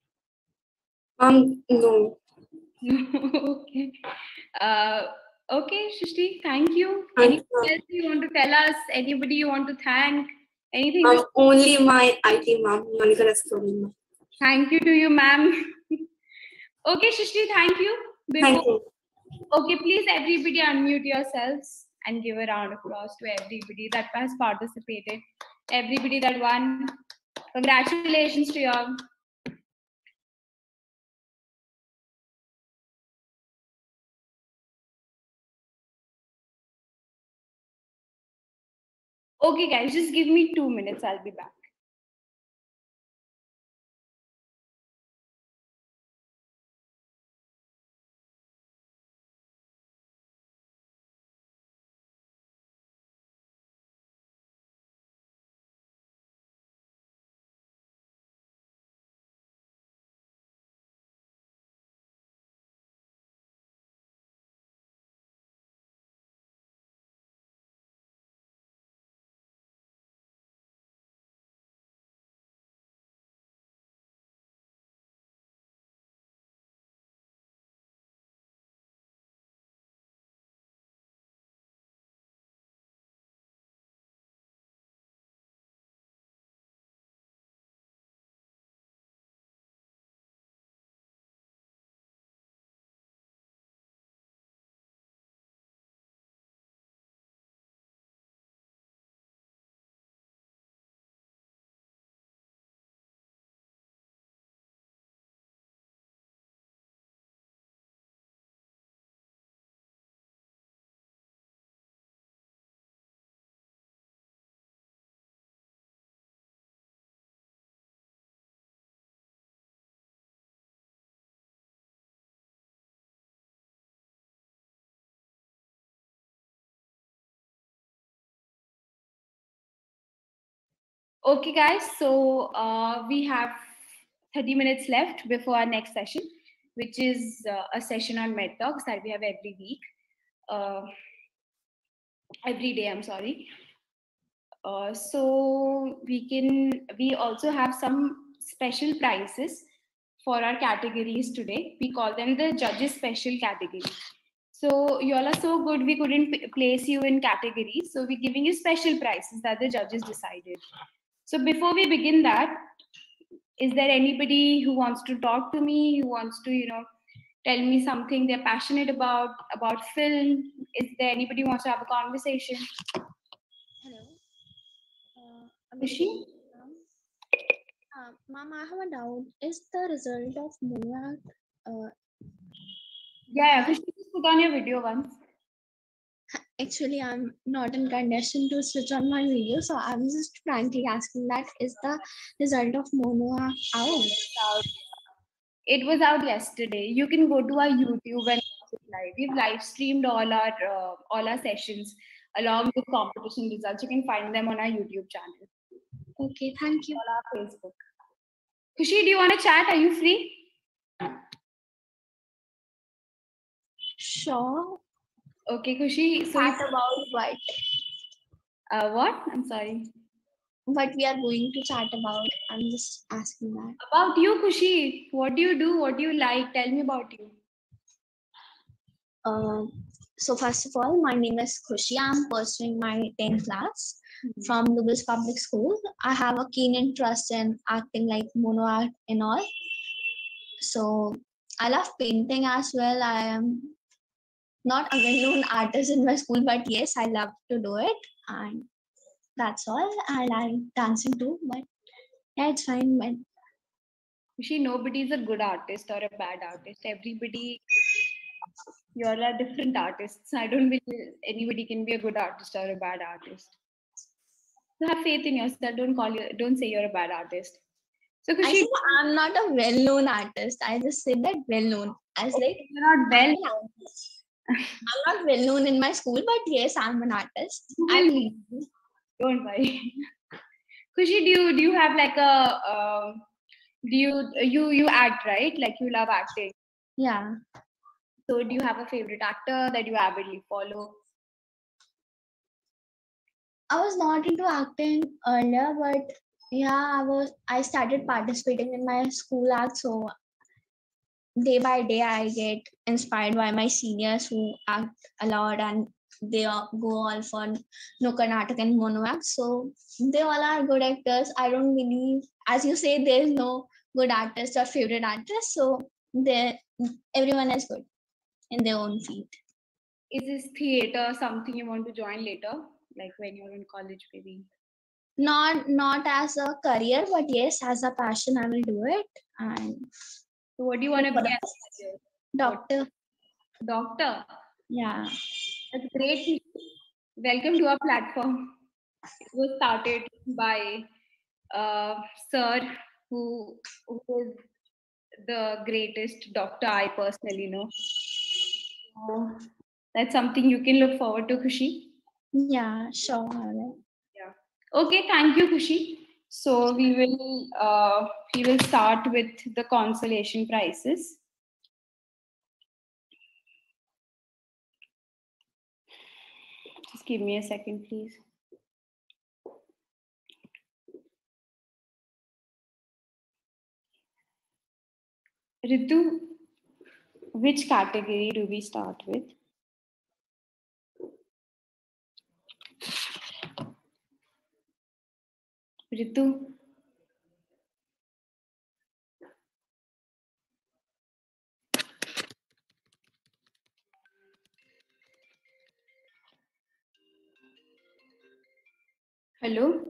Um, no. Okay. Uh, okay, Shrishti, thank you. Thank Anything you. else you want to tell us? Anybody you want to thank? Anything? to Um, only my I T mom, Monica Rastogi. Thank you to you, ma'am. Okay, Shrishti, thank you. Thank you. Okay, please everybody unmute yourselves and give a round of applause to everybody that has participated. Everybody that won. Congratulations to you all. Okay, guys, just give me two minutes. I'll be back. Okay, guys, so uh, we have thirty minutes left before our next session, which is uh, a session on Med Talks that we have every week. Uh, every day, I'm sorry. Uh, so we can, we also have some special prizes for our categories today. We call them the judges special category. So you all are so good, we couldn't p- place you in categories. So we're giving you special prizes that the judges decided. So before we begin that, is there anybody who wants to talk to me, who wants to, you know, tell me something they're passionate about, about film? Is there anybody who wants to have a conversation? Hello. Uh, Is she? Uh, Ma'am, I have a doubt. Is the result of Monarch? Uh, Yeah, yeah. Just put on your video once. actually, I'm not in condition to switch on my video, so I'm just frankly asking that is the result of Monarch out? Out. It was out yesterday. You can go to our YouTube and watch it live. We've live streamed all our uh, all our sessions along with competition results. You can find them on our YouTube channel. Okay, thank you. On our Facebook. Kushi, do you want to chat? Are you free? Sure. Okay, Kushi. So Chat about what? Uh, what? I'm sorry. what we are going to chat about. I'm just asking that. About you, Khushi. What do you do? What do you like? Tell me about you. Uh, so first of all, my name is Khushi. I'm pursuing my tenth class from Lubis Public School. I have a keen interest in acting, like mono act and all. So I love painting as well. I am not a well-known artist in my school, but yes, I love to do it, and that's all. I like dancing too, but yeah, it's fine. But Khushi, nobody is a good artist or a bad artist. Everybody, you're a different artist. I don't believe anybody can be a good artist or a bad artist. So have faith in yourself. Don't call you. Don't say you're a bad artist. So I Khushi, think I'm not a well-known artist. I just said that well-known as like you're not well. I'm not well-known in my school, but yes, I'm an artist. I believe. Don't worry. Khushi, do you do you have like a uh, do you you you act, right? Like you love acting. Yeah. So do you have a favorite actor that you avidly follow? I was not into acting earlier, but yeah, I was. I started participating in my school act, so day by day I get inspired by my seniors who act a lot, and they all go all for no Karnataka and mono act. So they all are good actors. I don't believe, as you say, there's no good artist or favorite artist. So they everyone is good in their own field. Is this theater something you want to join later, like when you're in college, maybe? Not not as a career, but yes, as a passion, I will do it. And so what do you want to be as a career? Doctor. Doctor. Yeah. That's great. Welcome to our platform. It was started by uh, Sir, who, who is the greatest doctor I personally know. So that's something you can look forward to, Khushi. Yeah, sure. Yeah. Okay, thank you, Khushi. So we will uh, we will start with the consolation prizes. Just give me a second, please. Ritu, which category do we start with? Ritu. Hello.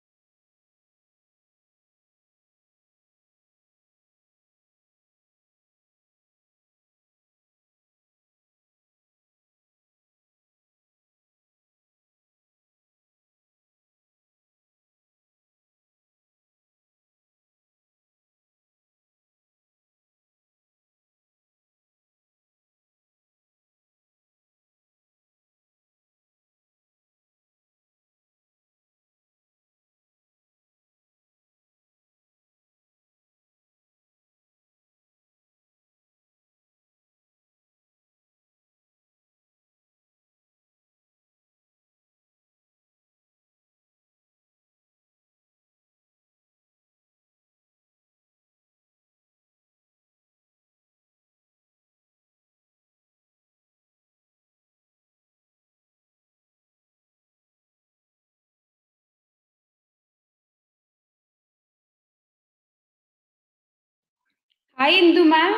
Hi, Indu ma'am.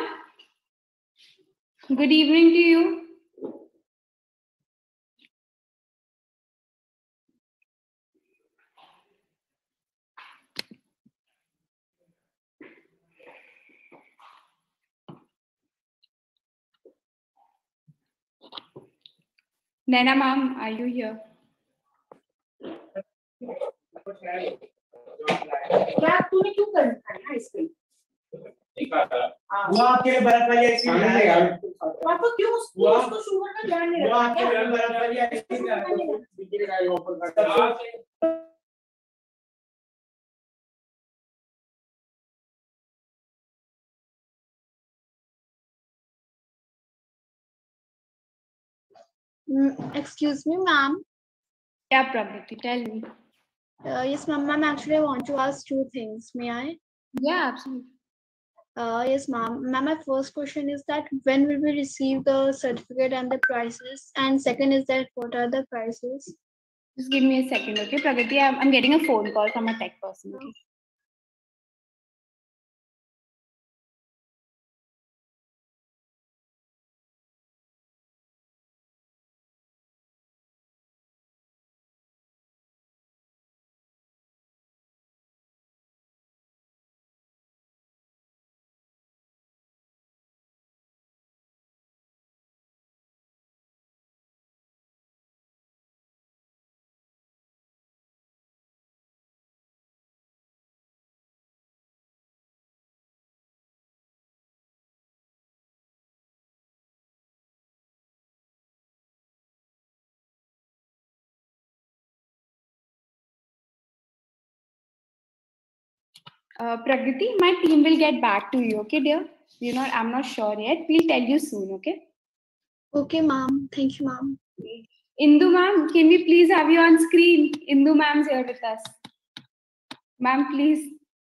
Good evening to you. Naina ma'am, are you here? क्या तूने क्यों कर खाना ice cream? वो आपके लिए बर्फ वाली आइसक्रीम लाएगा। पापा क्यों उसको उसको शुगर का ध्यान नहीं रखा? वो आपके लिए बर्फ वाली आइसक्रीम लाएगा। बिकेगा ये ऊपर का। Excuse me, ma'am. Yeah, Prabhuti, tell me. Uh, yes, ma'am. Ma'am, actually, I want to ask two things. May I? Yeah, absolutely. Uh, yes, ma'am. Ma'am, my first question is that when will we receive the certificate and the prices? And second is that what are the prices? Just give me a second, okay? Pragati, I'm, I'm getting a phone call from a tech person, okay? Uh, Pragati, my team will get back to you, okay, dear? You know, I'm not sure yet. We'll tell you soon, okay? Okay, ma'am. Thank you, ma'am. Indu, ma'am, can we please have you on screen? Indu, ma'am's here with us. Ma'am, please.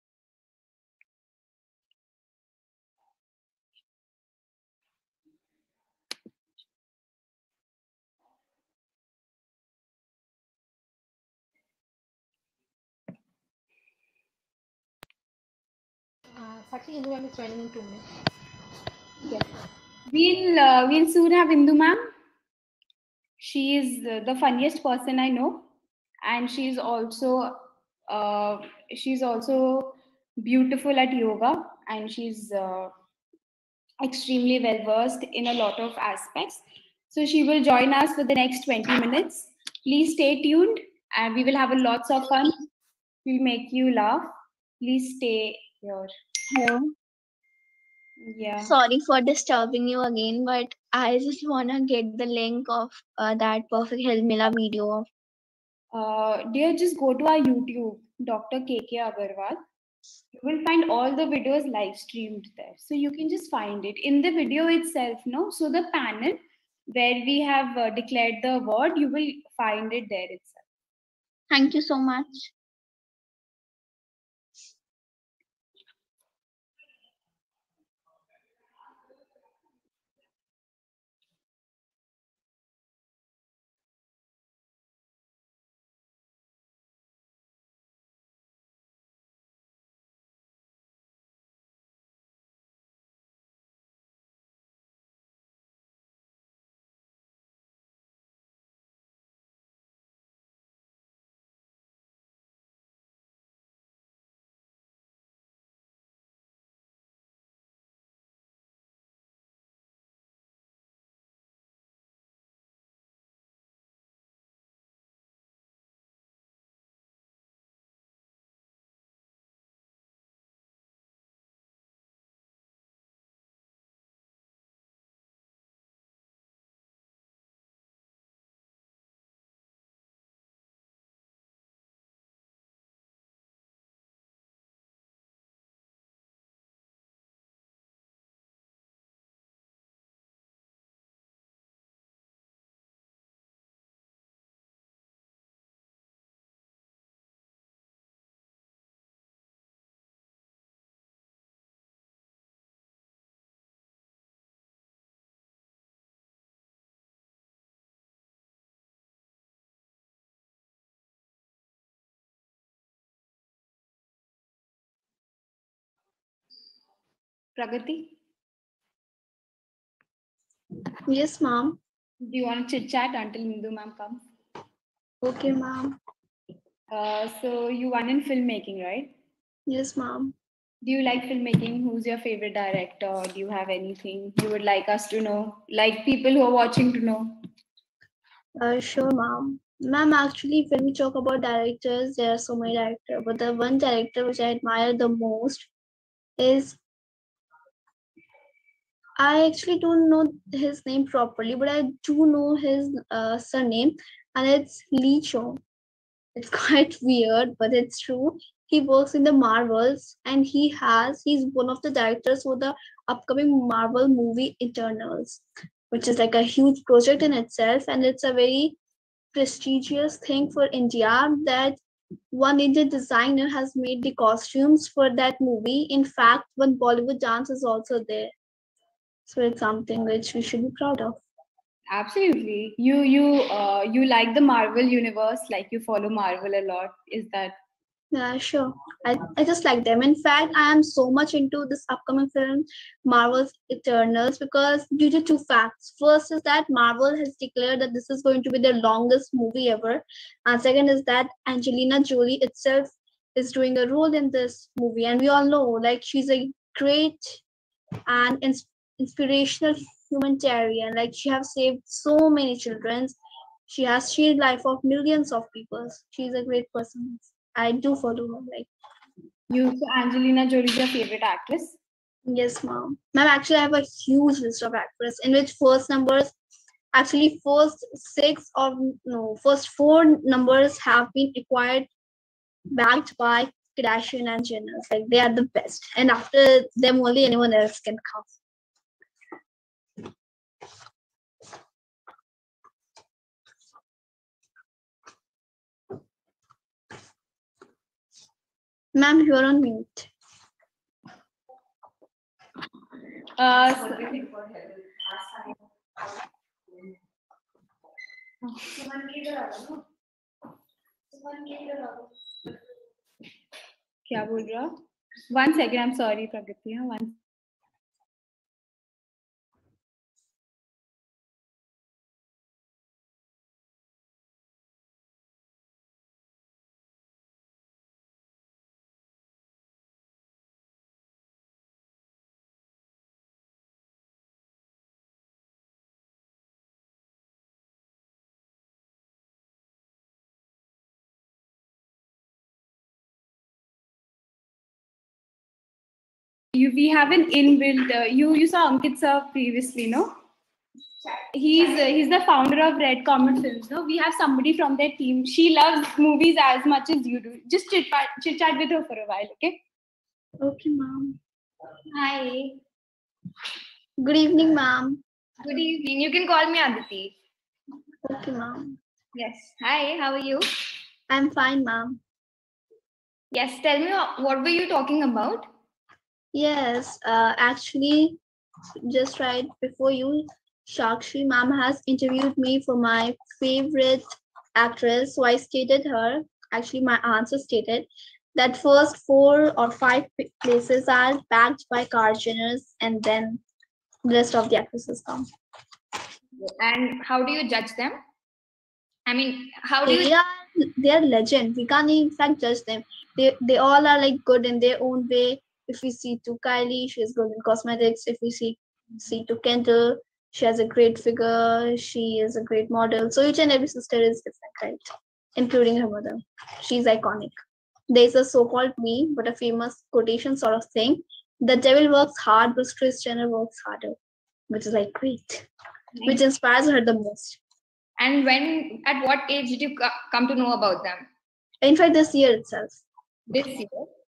Uh, Sakshi, Indu ma'am is joining in two minutes. Yes. We'll, uh, we'll soon have Indu, ma'am. She is uh, the funniest person I know, and she's also uh, she's also beautiful at yoga, and she's uh, extremely well versed in a lot of aspects. So she will join us for the next twenty minutes. Please stay tuned, and we will have a lots of fun. We'll make you laugh. Please stay here. Hello. Yeah. Sorry for disturbing you again, but I just wanna get the link of uh, that Perfect Health Mela video of. Uh, dear, just go to our YouTube, Doctor K K Agarwal. You will find all the videos live streamed there. So you can just find it in the video itself, no? So the panel where we have uh, declared the award, you will find it there itself. Thank you so much. Pragati, Yes, ma'am. do you want to chit chat until Hindu ma'am comes? Okay, ma'am. Uh, so you won in filmmaking, right? Yes, ma'am. Do you like filmmaking? Who's your favorite director? Do you have anything you would like us to know? Like people who are watching to know? Uh, sure, ma'am. Ma'am, actually, when we talk about directors, there are so many directors, but the one director which I admire the most is, I actually don't know his name properly, but I do know his uh, surname, and it's Lee Chong. It's quite weird, but it's true. He works in the Marvels, and he has he's one of the directors for the upcoming Marvel movie Eternals, which is like a huge project in itself, and it's a very prestigious thing for India that one Indian designer has made the costumes for that movie. In fact, one Bollywood dance is also there. So it's something which we should be proud of. Absolutely. You you uh, you like the Marvel universe, like you follow Marvel a lot. Is that? Yeah, sure. I, I just like them. In fact, I am so much into this upcoming film, Marvel's Eternals, because due to two facts. First is that Marvel has declared that this is going to be their longest movie ever. And second is that Angelina Jolie itself is doing a role in this movie. And we all know, like, she's a great and ins- inspirational humanitarian. Like, she has saved so many children. She has changed life of millions of people. She's a great person. I do follow her. Like, You, so Angelina Jolie is your favorite actress? yes, ma'am. Ma'am, actually, I have a huge list of actors in which first numbers, actually, first six or no, first four numbers have been acquired, backed by Kardashian and Jenner. Like, they are the best. And after them, only anyone else can come. Ma'am, you're on mute. Uh, क्या बोल रहा? One second, I'm sorry, Pragati. हाँ, one. You, we have an inbuilt. Uh, you you saw Ankit sir previously, no? He's uh, he's the founder of Red Comet Films. No, we have somebody from their team. She loves movies as much as you do. Just chit chit chat with her for a while, okay? Okay, ma'am. Hi. Good evening, ma'am. Good evening. You can call me Aditi. Okay, ma'am. Yes. Hi, how are you? I'm fine, ma'am. Yes, tell me what, what were you talking about? Yes, uh, actually, just right before you, Shakshi ma'am has interviewed me for my favorite actress. So I stated her, actually my answer stated that first four or five p- places are backed by car Jenners and then the rest of the actresses come. And how do you judge them? I mean, how do They you... are, they are legend. We can't in fact judge them. They, they all are like good in their own way. If we see to Kylie, she is good in cosmetics. If we see see to Kendall, she has a great figure. She is a great model. So each and every sister is different, right? Including her mother. She's iconic. There's a so-called meme, but a famous quotation sort of thing. The devil works hard, but Kris Jenner works harder, which is like great, which inspires her the most. And when, at what age did you co- come to know about them? In fact, this year itself. This year?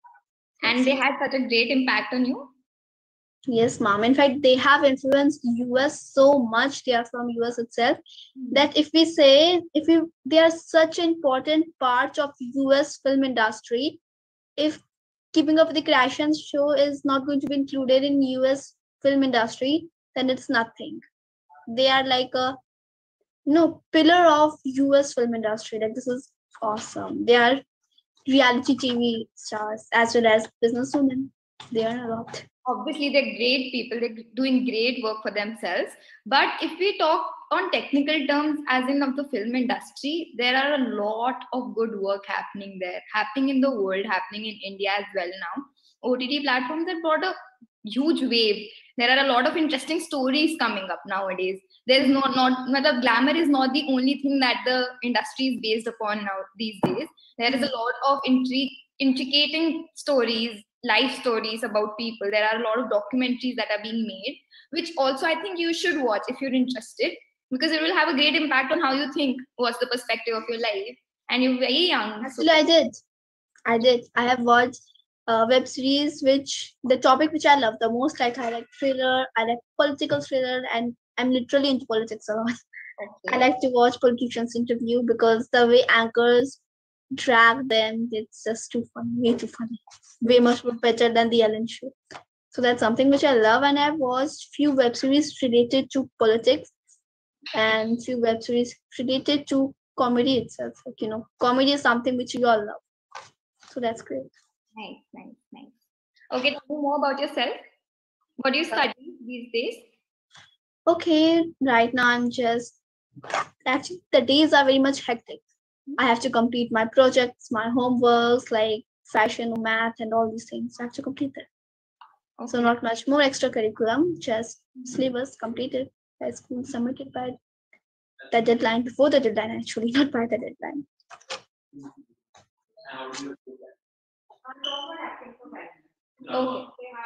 And they had such a great impact on you? Yes, ma'am. In fact, they have influenced U S so much. They are from U S itself. Mm-hmm. That if we say, if we, they are such an important part of U S film industry, if Keeping Up with the Kardashians show is not going to be included in U S film industry, then it's nothing. They are like a no pillar of U S film industry. Like, this is awesome. They are reality T V stars as well as businesswomen. They are a lot. Obviously, they're great people. They're doing great work for themselves. But if we talk on technical terms, as in of the film industry, there are a lot of good work happening there, happening in the world, happening in India as well now. O T T platforms have brought a huge wave. There are a lot of interesting stories coming up nowadays. There is not, not, the glamour is not the only thing that the industry is based upon now these days. There is a lot of intrigue, intricating stories, life stories about people. There are a lot of documentaries that are being made, which also I think you should watch if you're interested, because it will have a great impact on how you think, what's the perspective of your life. And you're very young. Actually, so. I did. I did. I have watched a web series which the topic which I love the most. Like, I like thriller, I like political thriller, and I'm literally into politics a lot. Okay. I like to watch politicians interview because the way anchors drag them. It's just too funny, way too funny, way much more better than the Ellen Show. So that's something which I love, and I've watched few web series related to politics and few web series related to comedy itself. Like, you know, comedy is something which we all love. So that's great. Nice, nice, nice. Okay, tell me more about yourself. What do you study these days? Okay, right now I'm just actually the days are very much hectic. I have to complete my projects, my homeworks, like fashion, math, and all these things. I have to complete that. Okay. So not much more extracurriculum, just syllabus completed by school, submitted by the deadline, before the deadline actually, not by the deadline. Okay.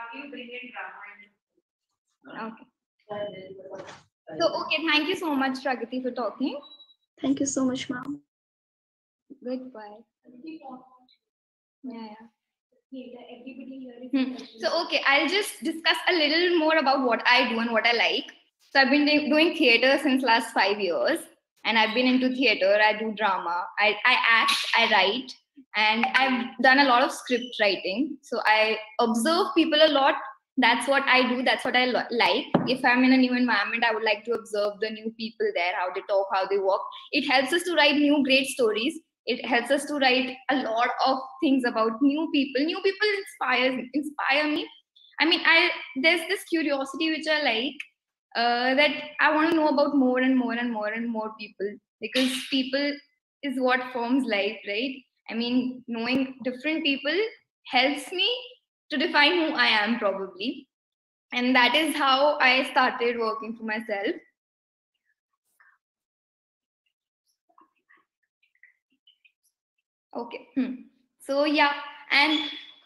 Okay. So, okay, thank you so much, Pragati, for talking. Thank you so much, ma'am. Goodbye. Yeah, yeah. Hmm. So, okay, I'll just discuss a little more about what I do and what I like. So, I've been doing theater since last five years, and I've been into theater. I do drama, I, I act, I write, and I've done a lot of script writing. So, I observe people a lot. That's what I do. That's what I lo- like. If I'm in a new environment, I would like to observe the new people there, how they talk, how they walk. It helps us to write new great stories. It helps us to write a lot of things about new people. New people inspire inspire me. I mean, I there's this curiosity which I like, uh, that I want to know about more and more and more and more people, because people is what forms life, right? I mean, knowing different people helps me to define who I am, probably. And that is how I started working for myself. Okay. Hmm. So yeah, and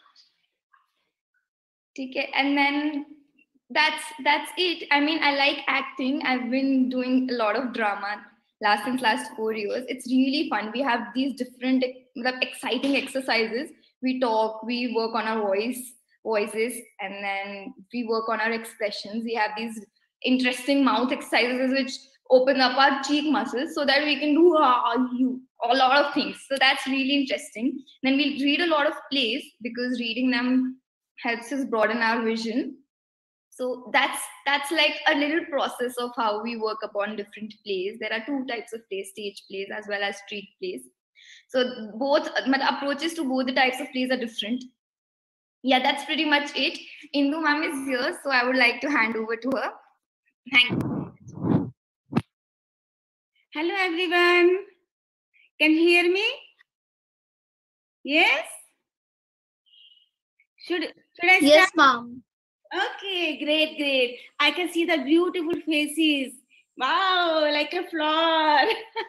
okay, and then that's that's it. I mean, I like acting. I've been doing a lot of drama last since last four years. It's really fun. We have these different exciting exercises. We talk, we work on our voice, voices, and then we work on our expressions. We have these interesting mouth exercises which open up our cheek muscles so that we can do ah, you, a lot of things. So that's really interesting. Then we read a lot of plays, because reading them helps us broaden our vision. So that's that's like a little process of how we work upon different plays. There are two types of plays, stage plays as well as street plays. So both my approaches to both the types of plays are different. Yeah, that's pretty much it. Indu ma'am is here, so I would like to hand over to her. Thank you. Hello everyone. Can you hear me? Yes? Should, should I start? Yes, ma'am. Okay, great, great. I can see the beautiful faces. Wow, like a flower.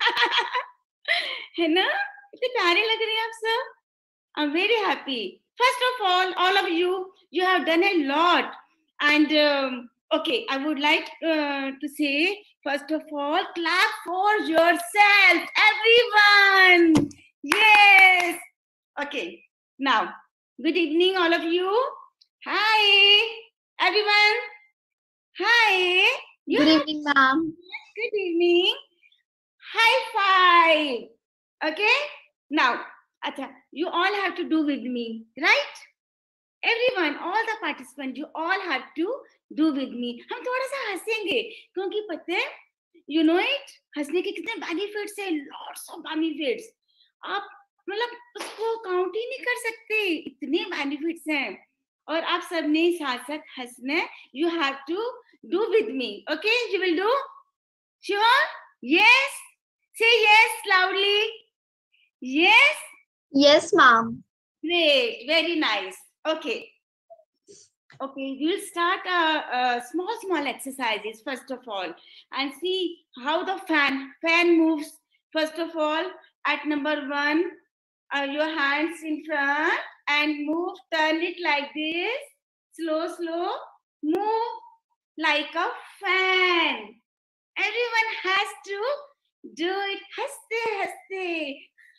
है ना? इतने प्यारे लग रहे हैं आप सब. I'm very happy. First of all, all of you, you have done a lot. And um, okay, I would like uh, to say, first of all, clap for yourself, everyone. Yes. Okay. Now, good evening, all of you. Hi, everyone. Hi. You Good have- evening, ma'am. Good evening. High five. Okay. Now, Acha, you all have to do with me, right? Everyone, all the participants, you all have to do with me. हम थोड़ा सा हंसेंगे, क्योंकि पता है, you know it, हंसने के कितने benefits हैं, lots of benefits. आप मतलब उसको काउंट ही नहीं कर सकते, इतने benefits हैं. और आप सबने साथ साथ हंसना, you have to do with me. Okay, you will do? Sure? Yes? Say yes loudly. Yes? Yes, ma'am. Great, very nice. Okay. Okay, we'll start uh, uh, small, small exercises first of all, and see how the fan fan moves. First of all, at number one, uh, your hands in front and move, turn it like this. Slow, slow. Move like a fan. Everyone has to do it. Haste, haste.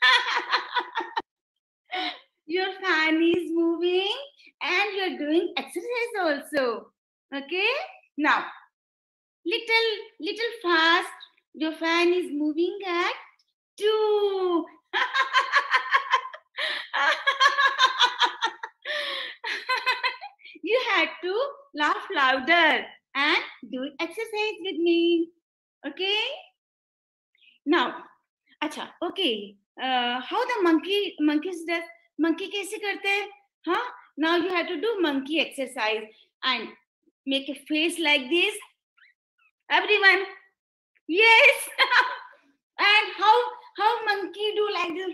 Your fan is moving and you're doing exercise also. Okay? Now, little, little fast. Your fan is moving at two. You had to laugh louder and do exercise with me. Okay? Now, अच्छा, okay. Uh, how the monkey monkeys does monkey कैसे करते हैं? Huh? Now you have to do monkey exercise and make a face like this. Everyone, yes. And how how monkey do like this?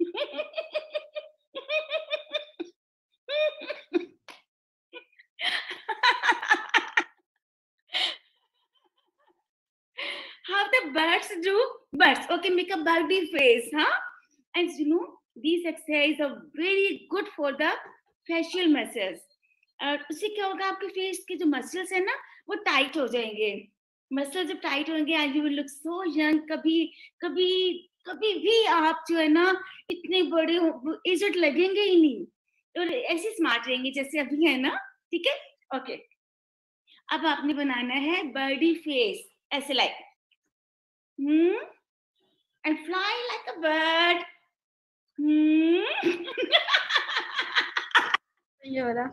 How the birds do? Birds. Okay, make a birdie face, huh? And you know, these exercises are very good for the facial muscles. और उससे क्या होगा, आपके face के जो muscles है ना वो टाइट हो जाएंगे. मसल जब टाइट होंगे and you will look so young. कभी कभी कभी भी आप जो है ना इतने बड़े एजड लगेंगे ही नहीं और ऐसे स्मार्ट रहेंगे जैसे अभी है ना. ठीक है, ओके. अब आपने बनाना है बर्डी फेस ऐसे like hmm and fly like a bird. Hmm ये वाला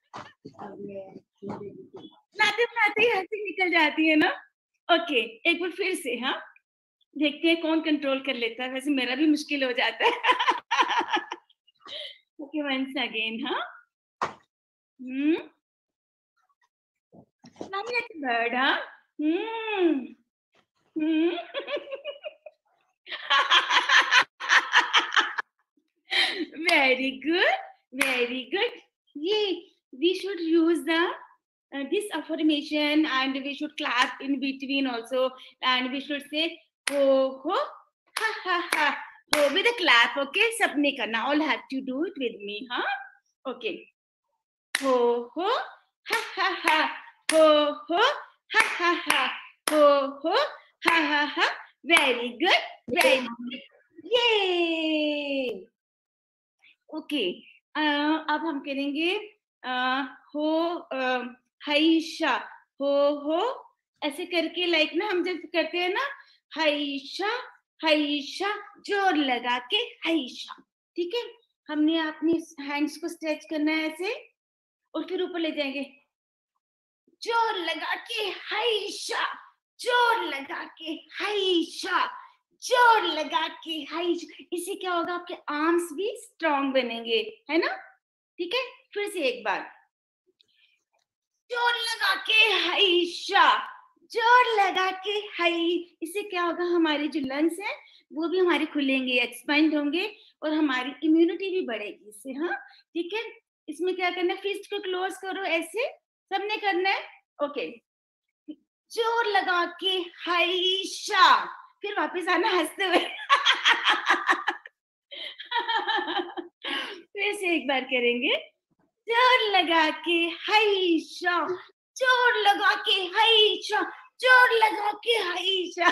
लाते बनाते ही हंसी निकल जाती है ना. ओके, एक बार फिर से. हाँ, देखते हैं कौन कंट्रोल कर लेता है. वैसे मेरा भी मुश्किल हो जाता है. Okay, once again. हाँ, हम्म लाइक अ बर्ड. हाँ, hmm hmm very good, very good. Yeah, we should use the uh, this affirmation and we should clap in between also, and we should say ho ho ha ha ha ho with a clap. Okay, sabne karna. All have to do it with me, huh? Okay, ho ho ha ha ha ho ho ha ha ha ho ho ha ha ha. Very good, very good. Yay! Okay, अब हम करेंगे हो हाइशा हो हो ऐसे करके. Like ना हम जब करते हैं ना हाइशा हाइशा जोर लगा के हाइशा. ठीक है, हमने अपनी हैंड्स को स्ट्रेच करना है ऐसे और फिर ऊपर ले जाएंगे. जोर लगा के हाइशा, जोर लगा के हाइशा, जोर लगा के हाइश. इससे क्या होगा, आपके आर्म्स भी स्ट्रांग बनेंगे, है ना. ठीक है, फिर से एक बार. जोर लगा के हाइशा, जोर लगा के हाई. इससे क्या होगा, हमारे जो लंग्स हैं वो भी हमारे खुलेंगे, एक्सपेंड होंगे और हमारी इम्यूनिटी भी बढ़ेगी इससे. हाँ, ठीक है. इसमें क्या करना है, फिस्ट को क्लोज करो ऐसे, सबने करना है. ओके, जोर लगा के हाइशा, फिर वापस आना हंसते हुए. फिर से एक बार करेंगे. जोर लगा के हाइशा, जोर लगा के हाइशा, जोर लगा के हाइशा.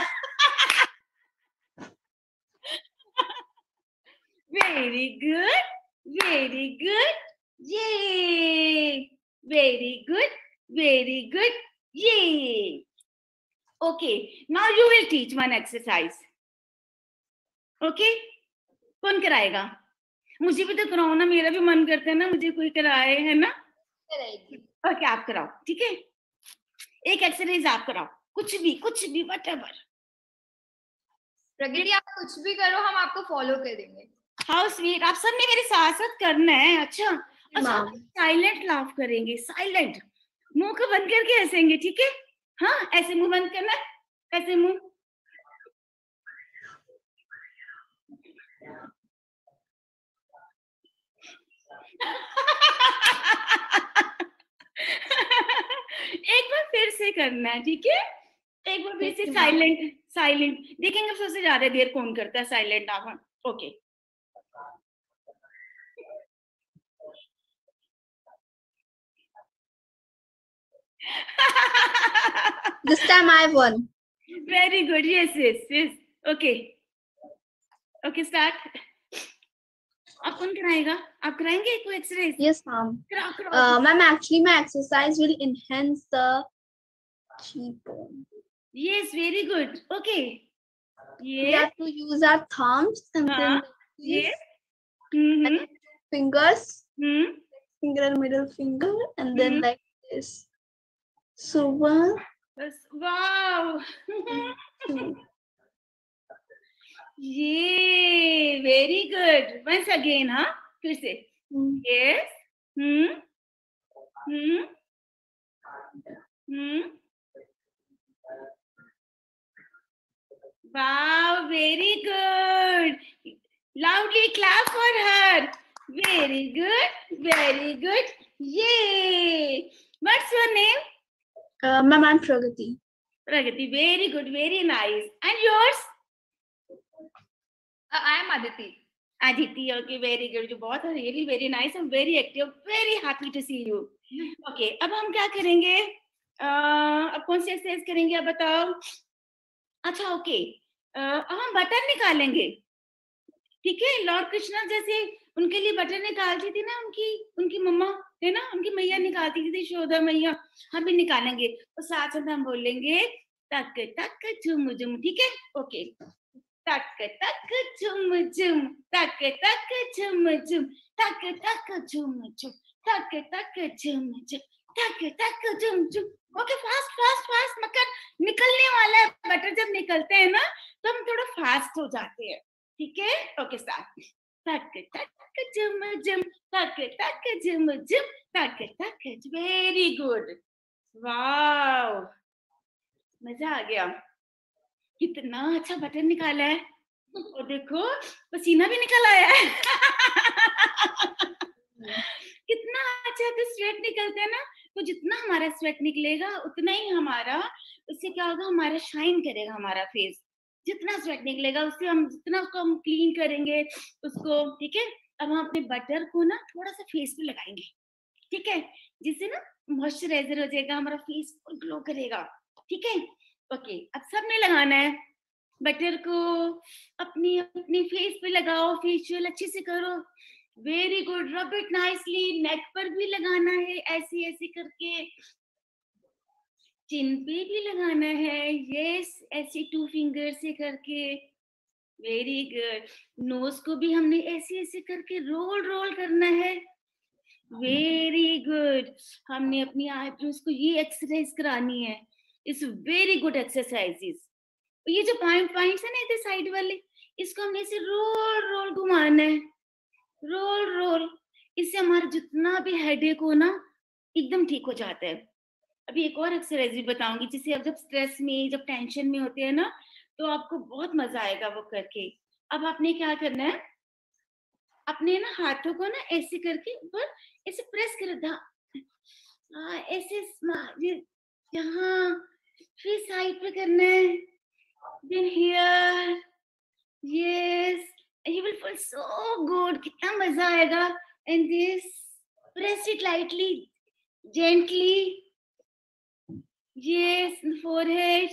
Very good, very good. ये वेरी गुड, वेरी गुड. ये okay, now you will teach one exercise. okay, कौन कराएगा? मुझे भी तो कराओ ना, मेरा भी मन करता है ना मुझे कोई कराए, है ना. ओके okay, आप कराओ. ठीक है, एक एक्सरसाइज आप कराओ, कुछ भी कुछ भी व्हाटएवर. प्रगति आप कुछ भी करो, हम आपको फॉलो करेंगे. How sweet. आप सब ने मेरे साथ साथ करना है. अच्छा अच्छा, साइलेंट लाफ करेंगे. साइलेंट, मुंह को बंद करके हंसेंगे. ठीक है, हाँ, ऐसे मुंह बंद करना, ऐसे मुंह. एक बार फिर से करना है. ठीक है, एक बार फिर से साइलेंट साइलेंट. देखेंगे सबसे ज्यादा देर कौन करता है साइलेंट. आप okay. This time I won. Very good. Yes, yes, yes. Okay. Okay, start. आप कौन कराएगा? आप कराएंगे कोई एक्सरसाइज? Yes, ma'am. कराओ, कराओ. Uh, ma'am, actually, my exercise will enhance the cheekbone. Yes, very good. Okay. Yes. We have to use our thumbs and uh, then yes. Mm-hmm. and then fingers. Hmm. Finger and middle finger, and then Hmm. like this. So one. Wow. Two. ये very good. Once again, हाँ फिर से. Yes. Hmm. Hmm. Hmm. Wow, very good. Loudly clap for her. Very good. Very good. Yay. What's your name? Uh, my name Pragati. Pragati. Very good. Very nice. And yours? Uh, I am Aditi. Aditi. Okay, very good. You both are really very nice and very active. Very happy to see you. Okay, अब हम क्या करेंगे? uh, अब कौन सी exercise करेंगे? अब बताओ. अच्छा, ओके. अब हम बटर निकालेंगे. ठीक है. लॉर्ड कृष्णा जैसे उनके लिए बटर निकालती थी ना उनकी उनकी मम्मा है ना, उनकी मैया निकालती थी, यशोदा मैया. हम भी निकालेंगे और साथ साथ हम बोलेंगे तक तक झुम झुम. ठीक है. ओके. तक तक झुम झुम, तक तक झुम झुम, तक तक झुम झुम, तक तक झुम झुम, तक तक झुम झुम. Okay, fast fast fast. मकर निकलने वाला है. बटर जब निकलते हैं ना तो हम थोड़ा फास्ट हो जाते हैं. ठीक है. Okay, start. तक तक झुम झुम, तक तक झुम झुम, तक तक. Very good. वाओ, मजा आ गया. कितना अच्छा बटर निकाला है. और देखो पसीना भी निकल आया है. कितना अच्छा. तो स्वेट निकलते हैं ना, तो जितना हमारा स्वेट निकलेगा उतना ही हमारा, उससे क्या होगा, हमारा शाइन करेगा हमारा फेस. जितना स्वेट निकलेगा उससे हम जितना उसको हम क्लीन करेंगे उसको. ठीक है. अब हम अपने बटर को ना थोड़ा सा फेस पे लगाएंगे. ठीक है. जिससे ना मॉइस्चराइजर हो जाएगा, हमारा फेस ग्लो करेगा. ठीक है. ओके, अब सबने लगाना है बटर को. अपनी अपनी फेस पे लगाओ. फेशियल अच्छे से करो. Very good. Rub it nicely. Neck पर भी लगाना है ऐसे ऐसे करके. चिन पे भी लगाना है. यस, ऐसे टू फिंगर से करके. Very good. नोज को भी हमने ऐसे ऐसे करके रोल रोल करना है. Very good. हमने अपनी आईब्रोज को ये एक्सरसाइज करानी है. It's very good exercises. ये जो पॉइंट पॉइंट्स है ना इधर साइड वाले, इसको हमने ऐसे रोल रोल घुमाना है. Roll roll. इससे हमारा जितना भी हेडेक हो ना एकदम ठीक हो जाता है. अभी एक और एक्सरसाइज भी बताऊंगी जिससे अब जब स्ट्रेस में, जब टेंशन में होते हैं ना, तो आपको बहुत मजा आएगा वो करके. अब आपने क्या करना है, अपने ना हाथों को ना ऐसे करके ऊपर ऐसे प्रेस कर दा. हाँ, ऐसे यहाँ फिर साइड पे करना है. Then here. Yes. You will feel so good. कितना मजा आएगा. And this. Press it lightly. Gently. Yes. Forehead.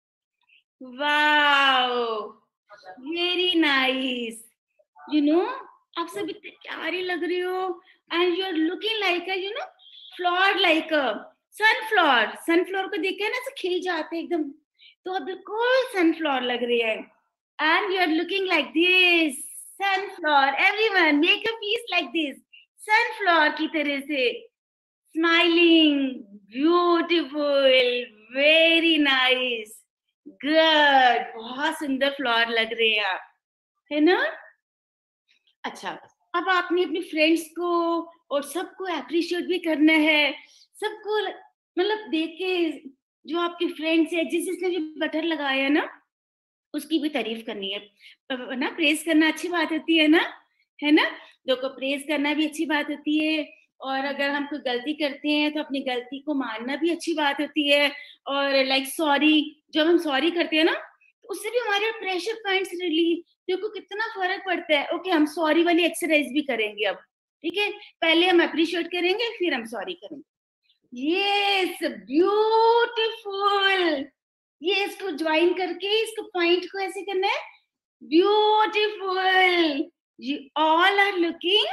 Wow. Very nice. You know, आप सब इतने प्यारे लग रहे हो. And you are looking like a, you know, flower like a sunflower. Sunflower को देख के ना ऐसे खिल जाते हैं एकदम. तो आप बिल्कुल sunflower लग रही है. And you are looking like this. Sunflower. Everyone make a piece like this. Sunflower की तरह से. Smiling. Beautiful. Very nice. Good. बहुत सुंदर फ्लावर लग रहे हैं आप, है ना. अच्छा, अब आपने अपने फ्रेंड्स को और सबको अप्रिशिएट भी करना है. सबको मतलब देख के, जो आपके फ्रेंड्स है, जिस जिसने भी बटर लगाया ना, उसकी भी तारीफ करनी है ना. प्रेज करना अच्छी बात होती है ना, है ना. लोगों को प्रेज करना भी अच्छी बात होती है. और अगर हम कोई गलती करते हैं तो अपनी गलती को मानना भी अच्छी बात होती है. और लाइक सॉरी, जब हम सॉरी करते हैं ना, तो उससे भी हमारे प्रेशर पॉइंट्स रिलीज. देखो कितना फर्क पड़ता है. ओके, हम सॉरी वाली एक्सरसाइज भी करेंगे अब. ठीक है. पहले हम अप्रिशिएट करेंगे, फिर हम सॉरी करेंगे. Yes, beautiful. ये इसको ज्वाइन करके इसको पॉइंट को ऐसे करना है. Beautiful. You all are looking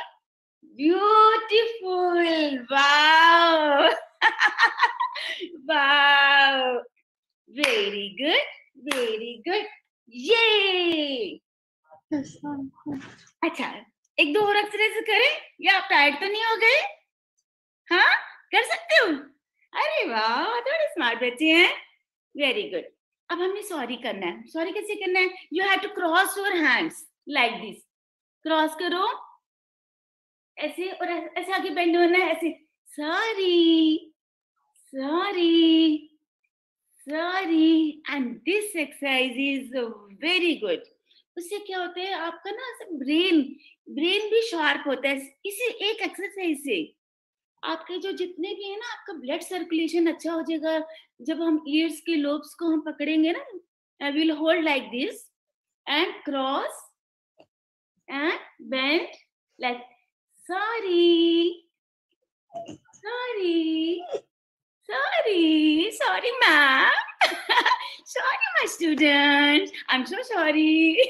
beautiful. Wow. Wow. Very good. Very good. ये अच्छा, एक दो और एक्सरसाइज करें या आप टायर्ड तो नहीं हो गए? हाँ, कर सकते हो? अरे वाह, थोड़े स्मार्ट बच्चे हैं. Very good. अब हमने सॉरी करना है. सॉरी कैसे करना है? You have to cross your hands like this. Cross करो ऐसे, और ऐसे आगे बेंड होना है ऐसे. Sorry, sorry, sorry. And this exercise is very good. उससे क्या होता है, आपका ना ब्रेन ब्रेन भी शार्प होता है. इसी एक एक्सरसाइज से आपके जो जितने भी है ना, आपका ब्लड सर्कुलेशन अच्छा हो जाएगा. जब हम ईयर्स के लोब्स को हम पकड़ेंगे ना, I will hold like this and cross and bend like. Sorry, sorry, sorry, sorry ma'am. Sorry, my student. I'm so sorry.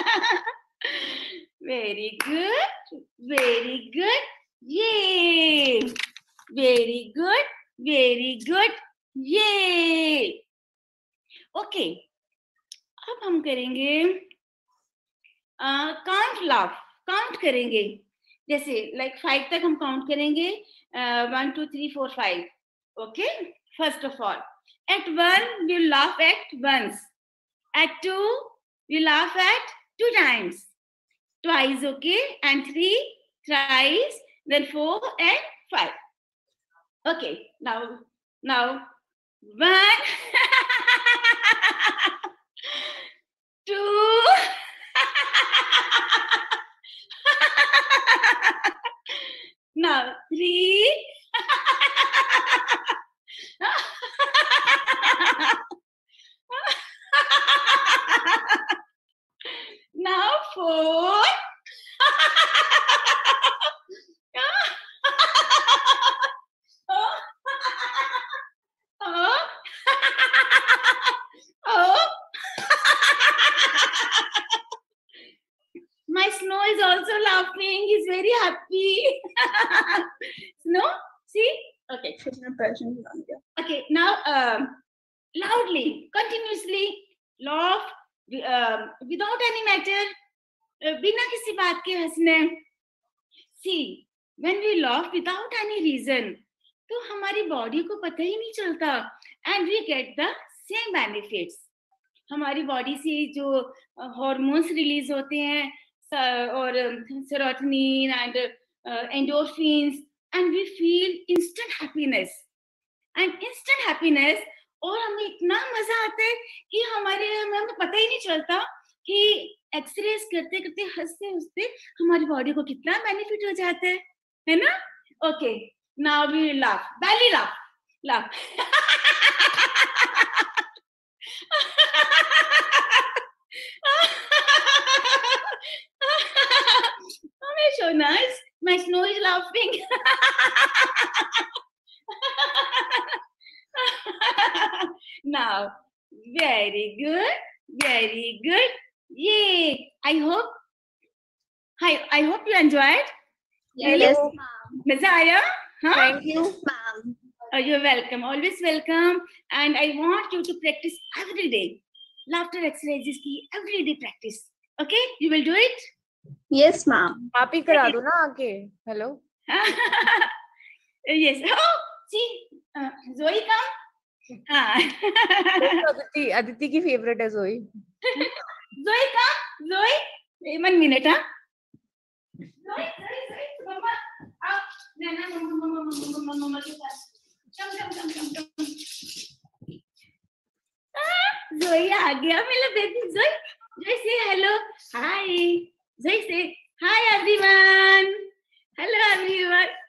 Very good. Very good. Yay. Very good. Very good. Yay. Okay. अब हम करेंगे count laugh. Count करेंगे जैसे like five तक हम count करेंगे. One two three four five. Okay. First of all, at one, you laugh at once. At two, you laugh at two times. Twice, okay? And three, thrice. Then four and five. Okay. Now, now, one, two, now three. Now four. Oh. Oh. My Snow is also laughing. He's very happy. Snow, see? Okay. Okay. Now, um, loudly, continuously laugh uh, without any matter. uh, बिना किसी बात के हंसना. See, when we laugh without any reason, तो हमारी body को पता ही नहीं चलता. And we get the same benefits. हमारी बॉडी से जो हार्मोन्स रिलीज होते हैं, और serotonin and endorphins, and we feel instant happiness. And instant happiness, और हमें इतना मजा आता है कि हमारे हमें पता ही नहीं चलता कि एक्सरसाइज करते करते हंसते हंसते हमारी बॉडी को कितना बेनिफिट हो जाता है, है ना? Okay. Now we laugh. Belly laugh. Laugh. Oh, so nice. My Snow is laughing. Now, very good, very good. Yay! I hope, I I hope you enjoyed. Yes, Yes, ma'am. Maza aaya? Huh? Thank you, ma'am. Oh, you're welcome. Always welcome. And I want you to practice every day. Laughter exercises की every day practice. Okay? You will do it? Yes, ma'am. आप ही करा दो ना आके. Hello. Yes. Oh, see, uh, Zoe come. हाँ. अदिति अदिति की favourite है जोई. Zoe come. Zoe. One minute, huh? Zoe, Zoe, Zoe. Mama. Out. No, no, no, no, no, no, no, no, no. Come, come, come, come, come. Ah, Zoe आ गया मेरा baby. Zoe. Zoe say hello. Hi. Zoe say hi everyone. Hello everyone.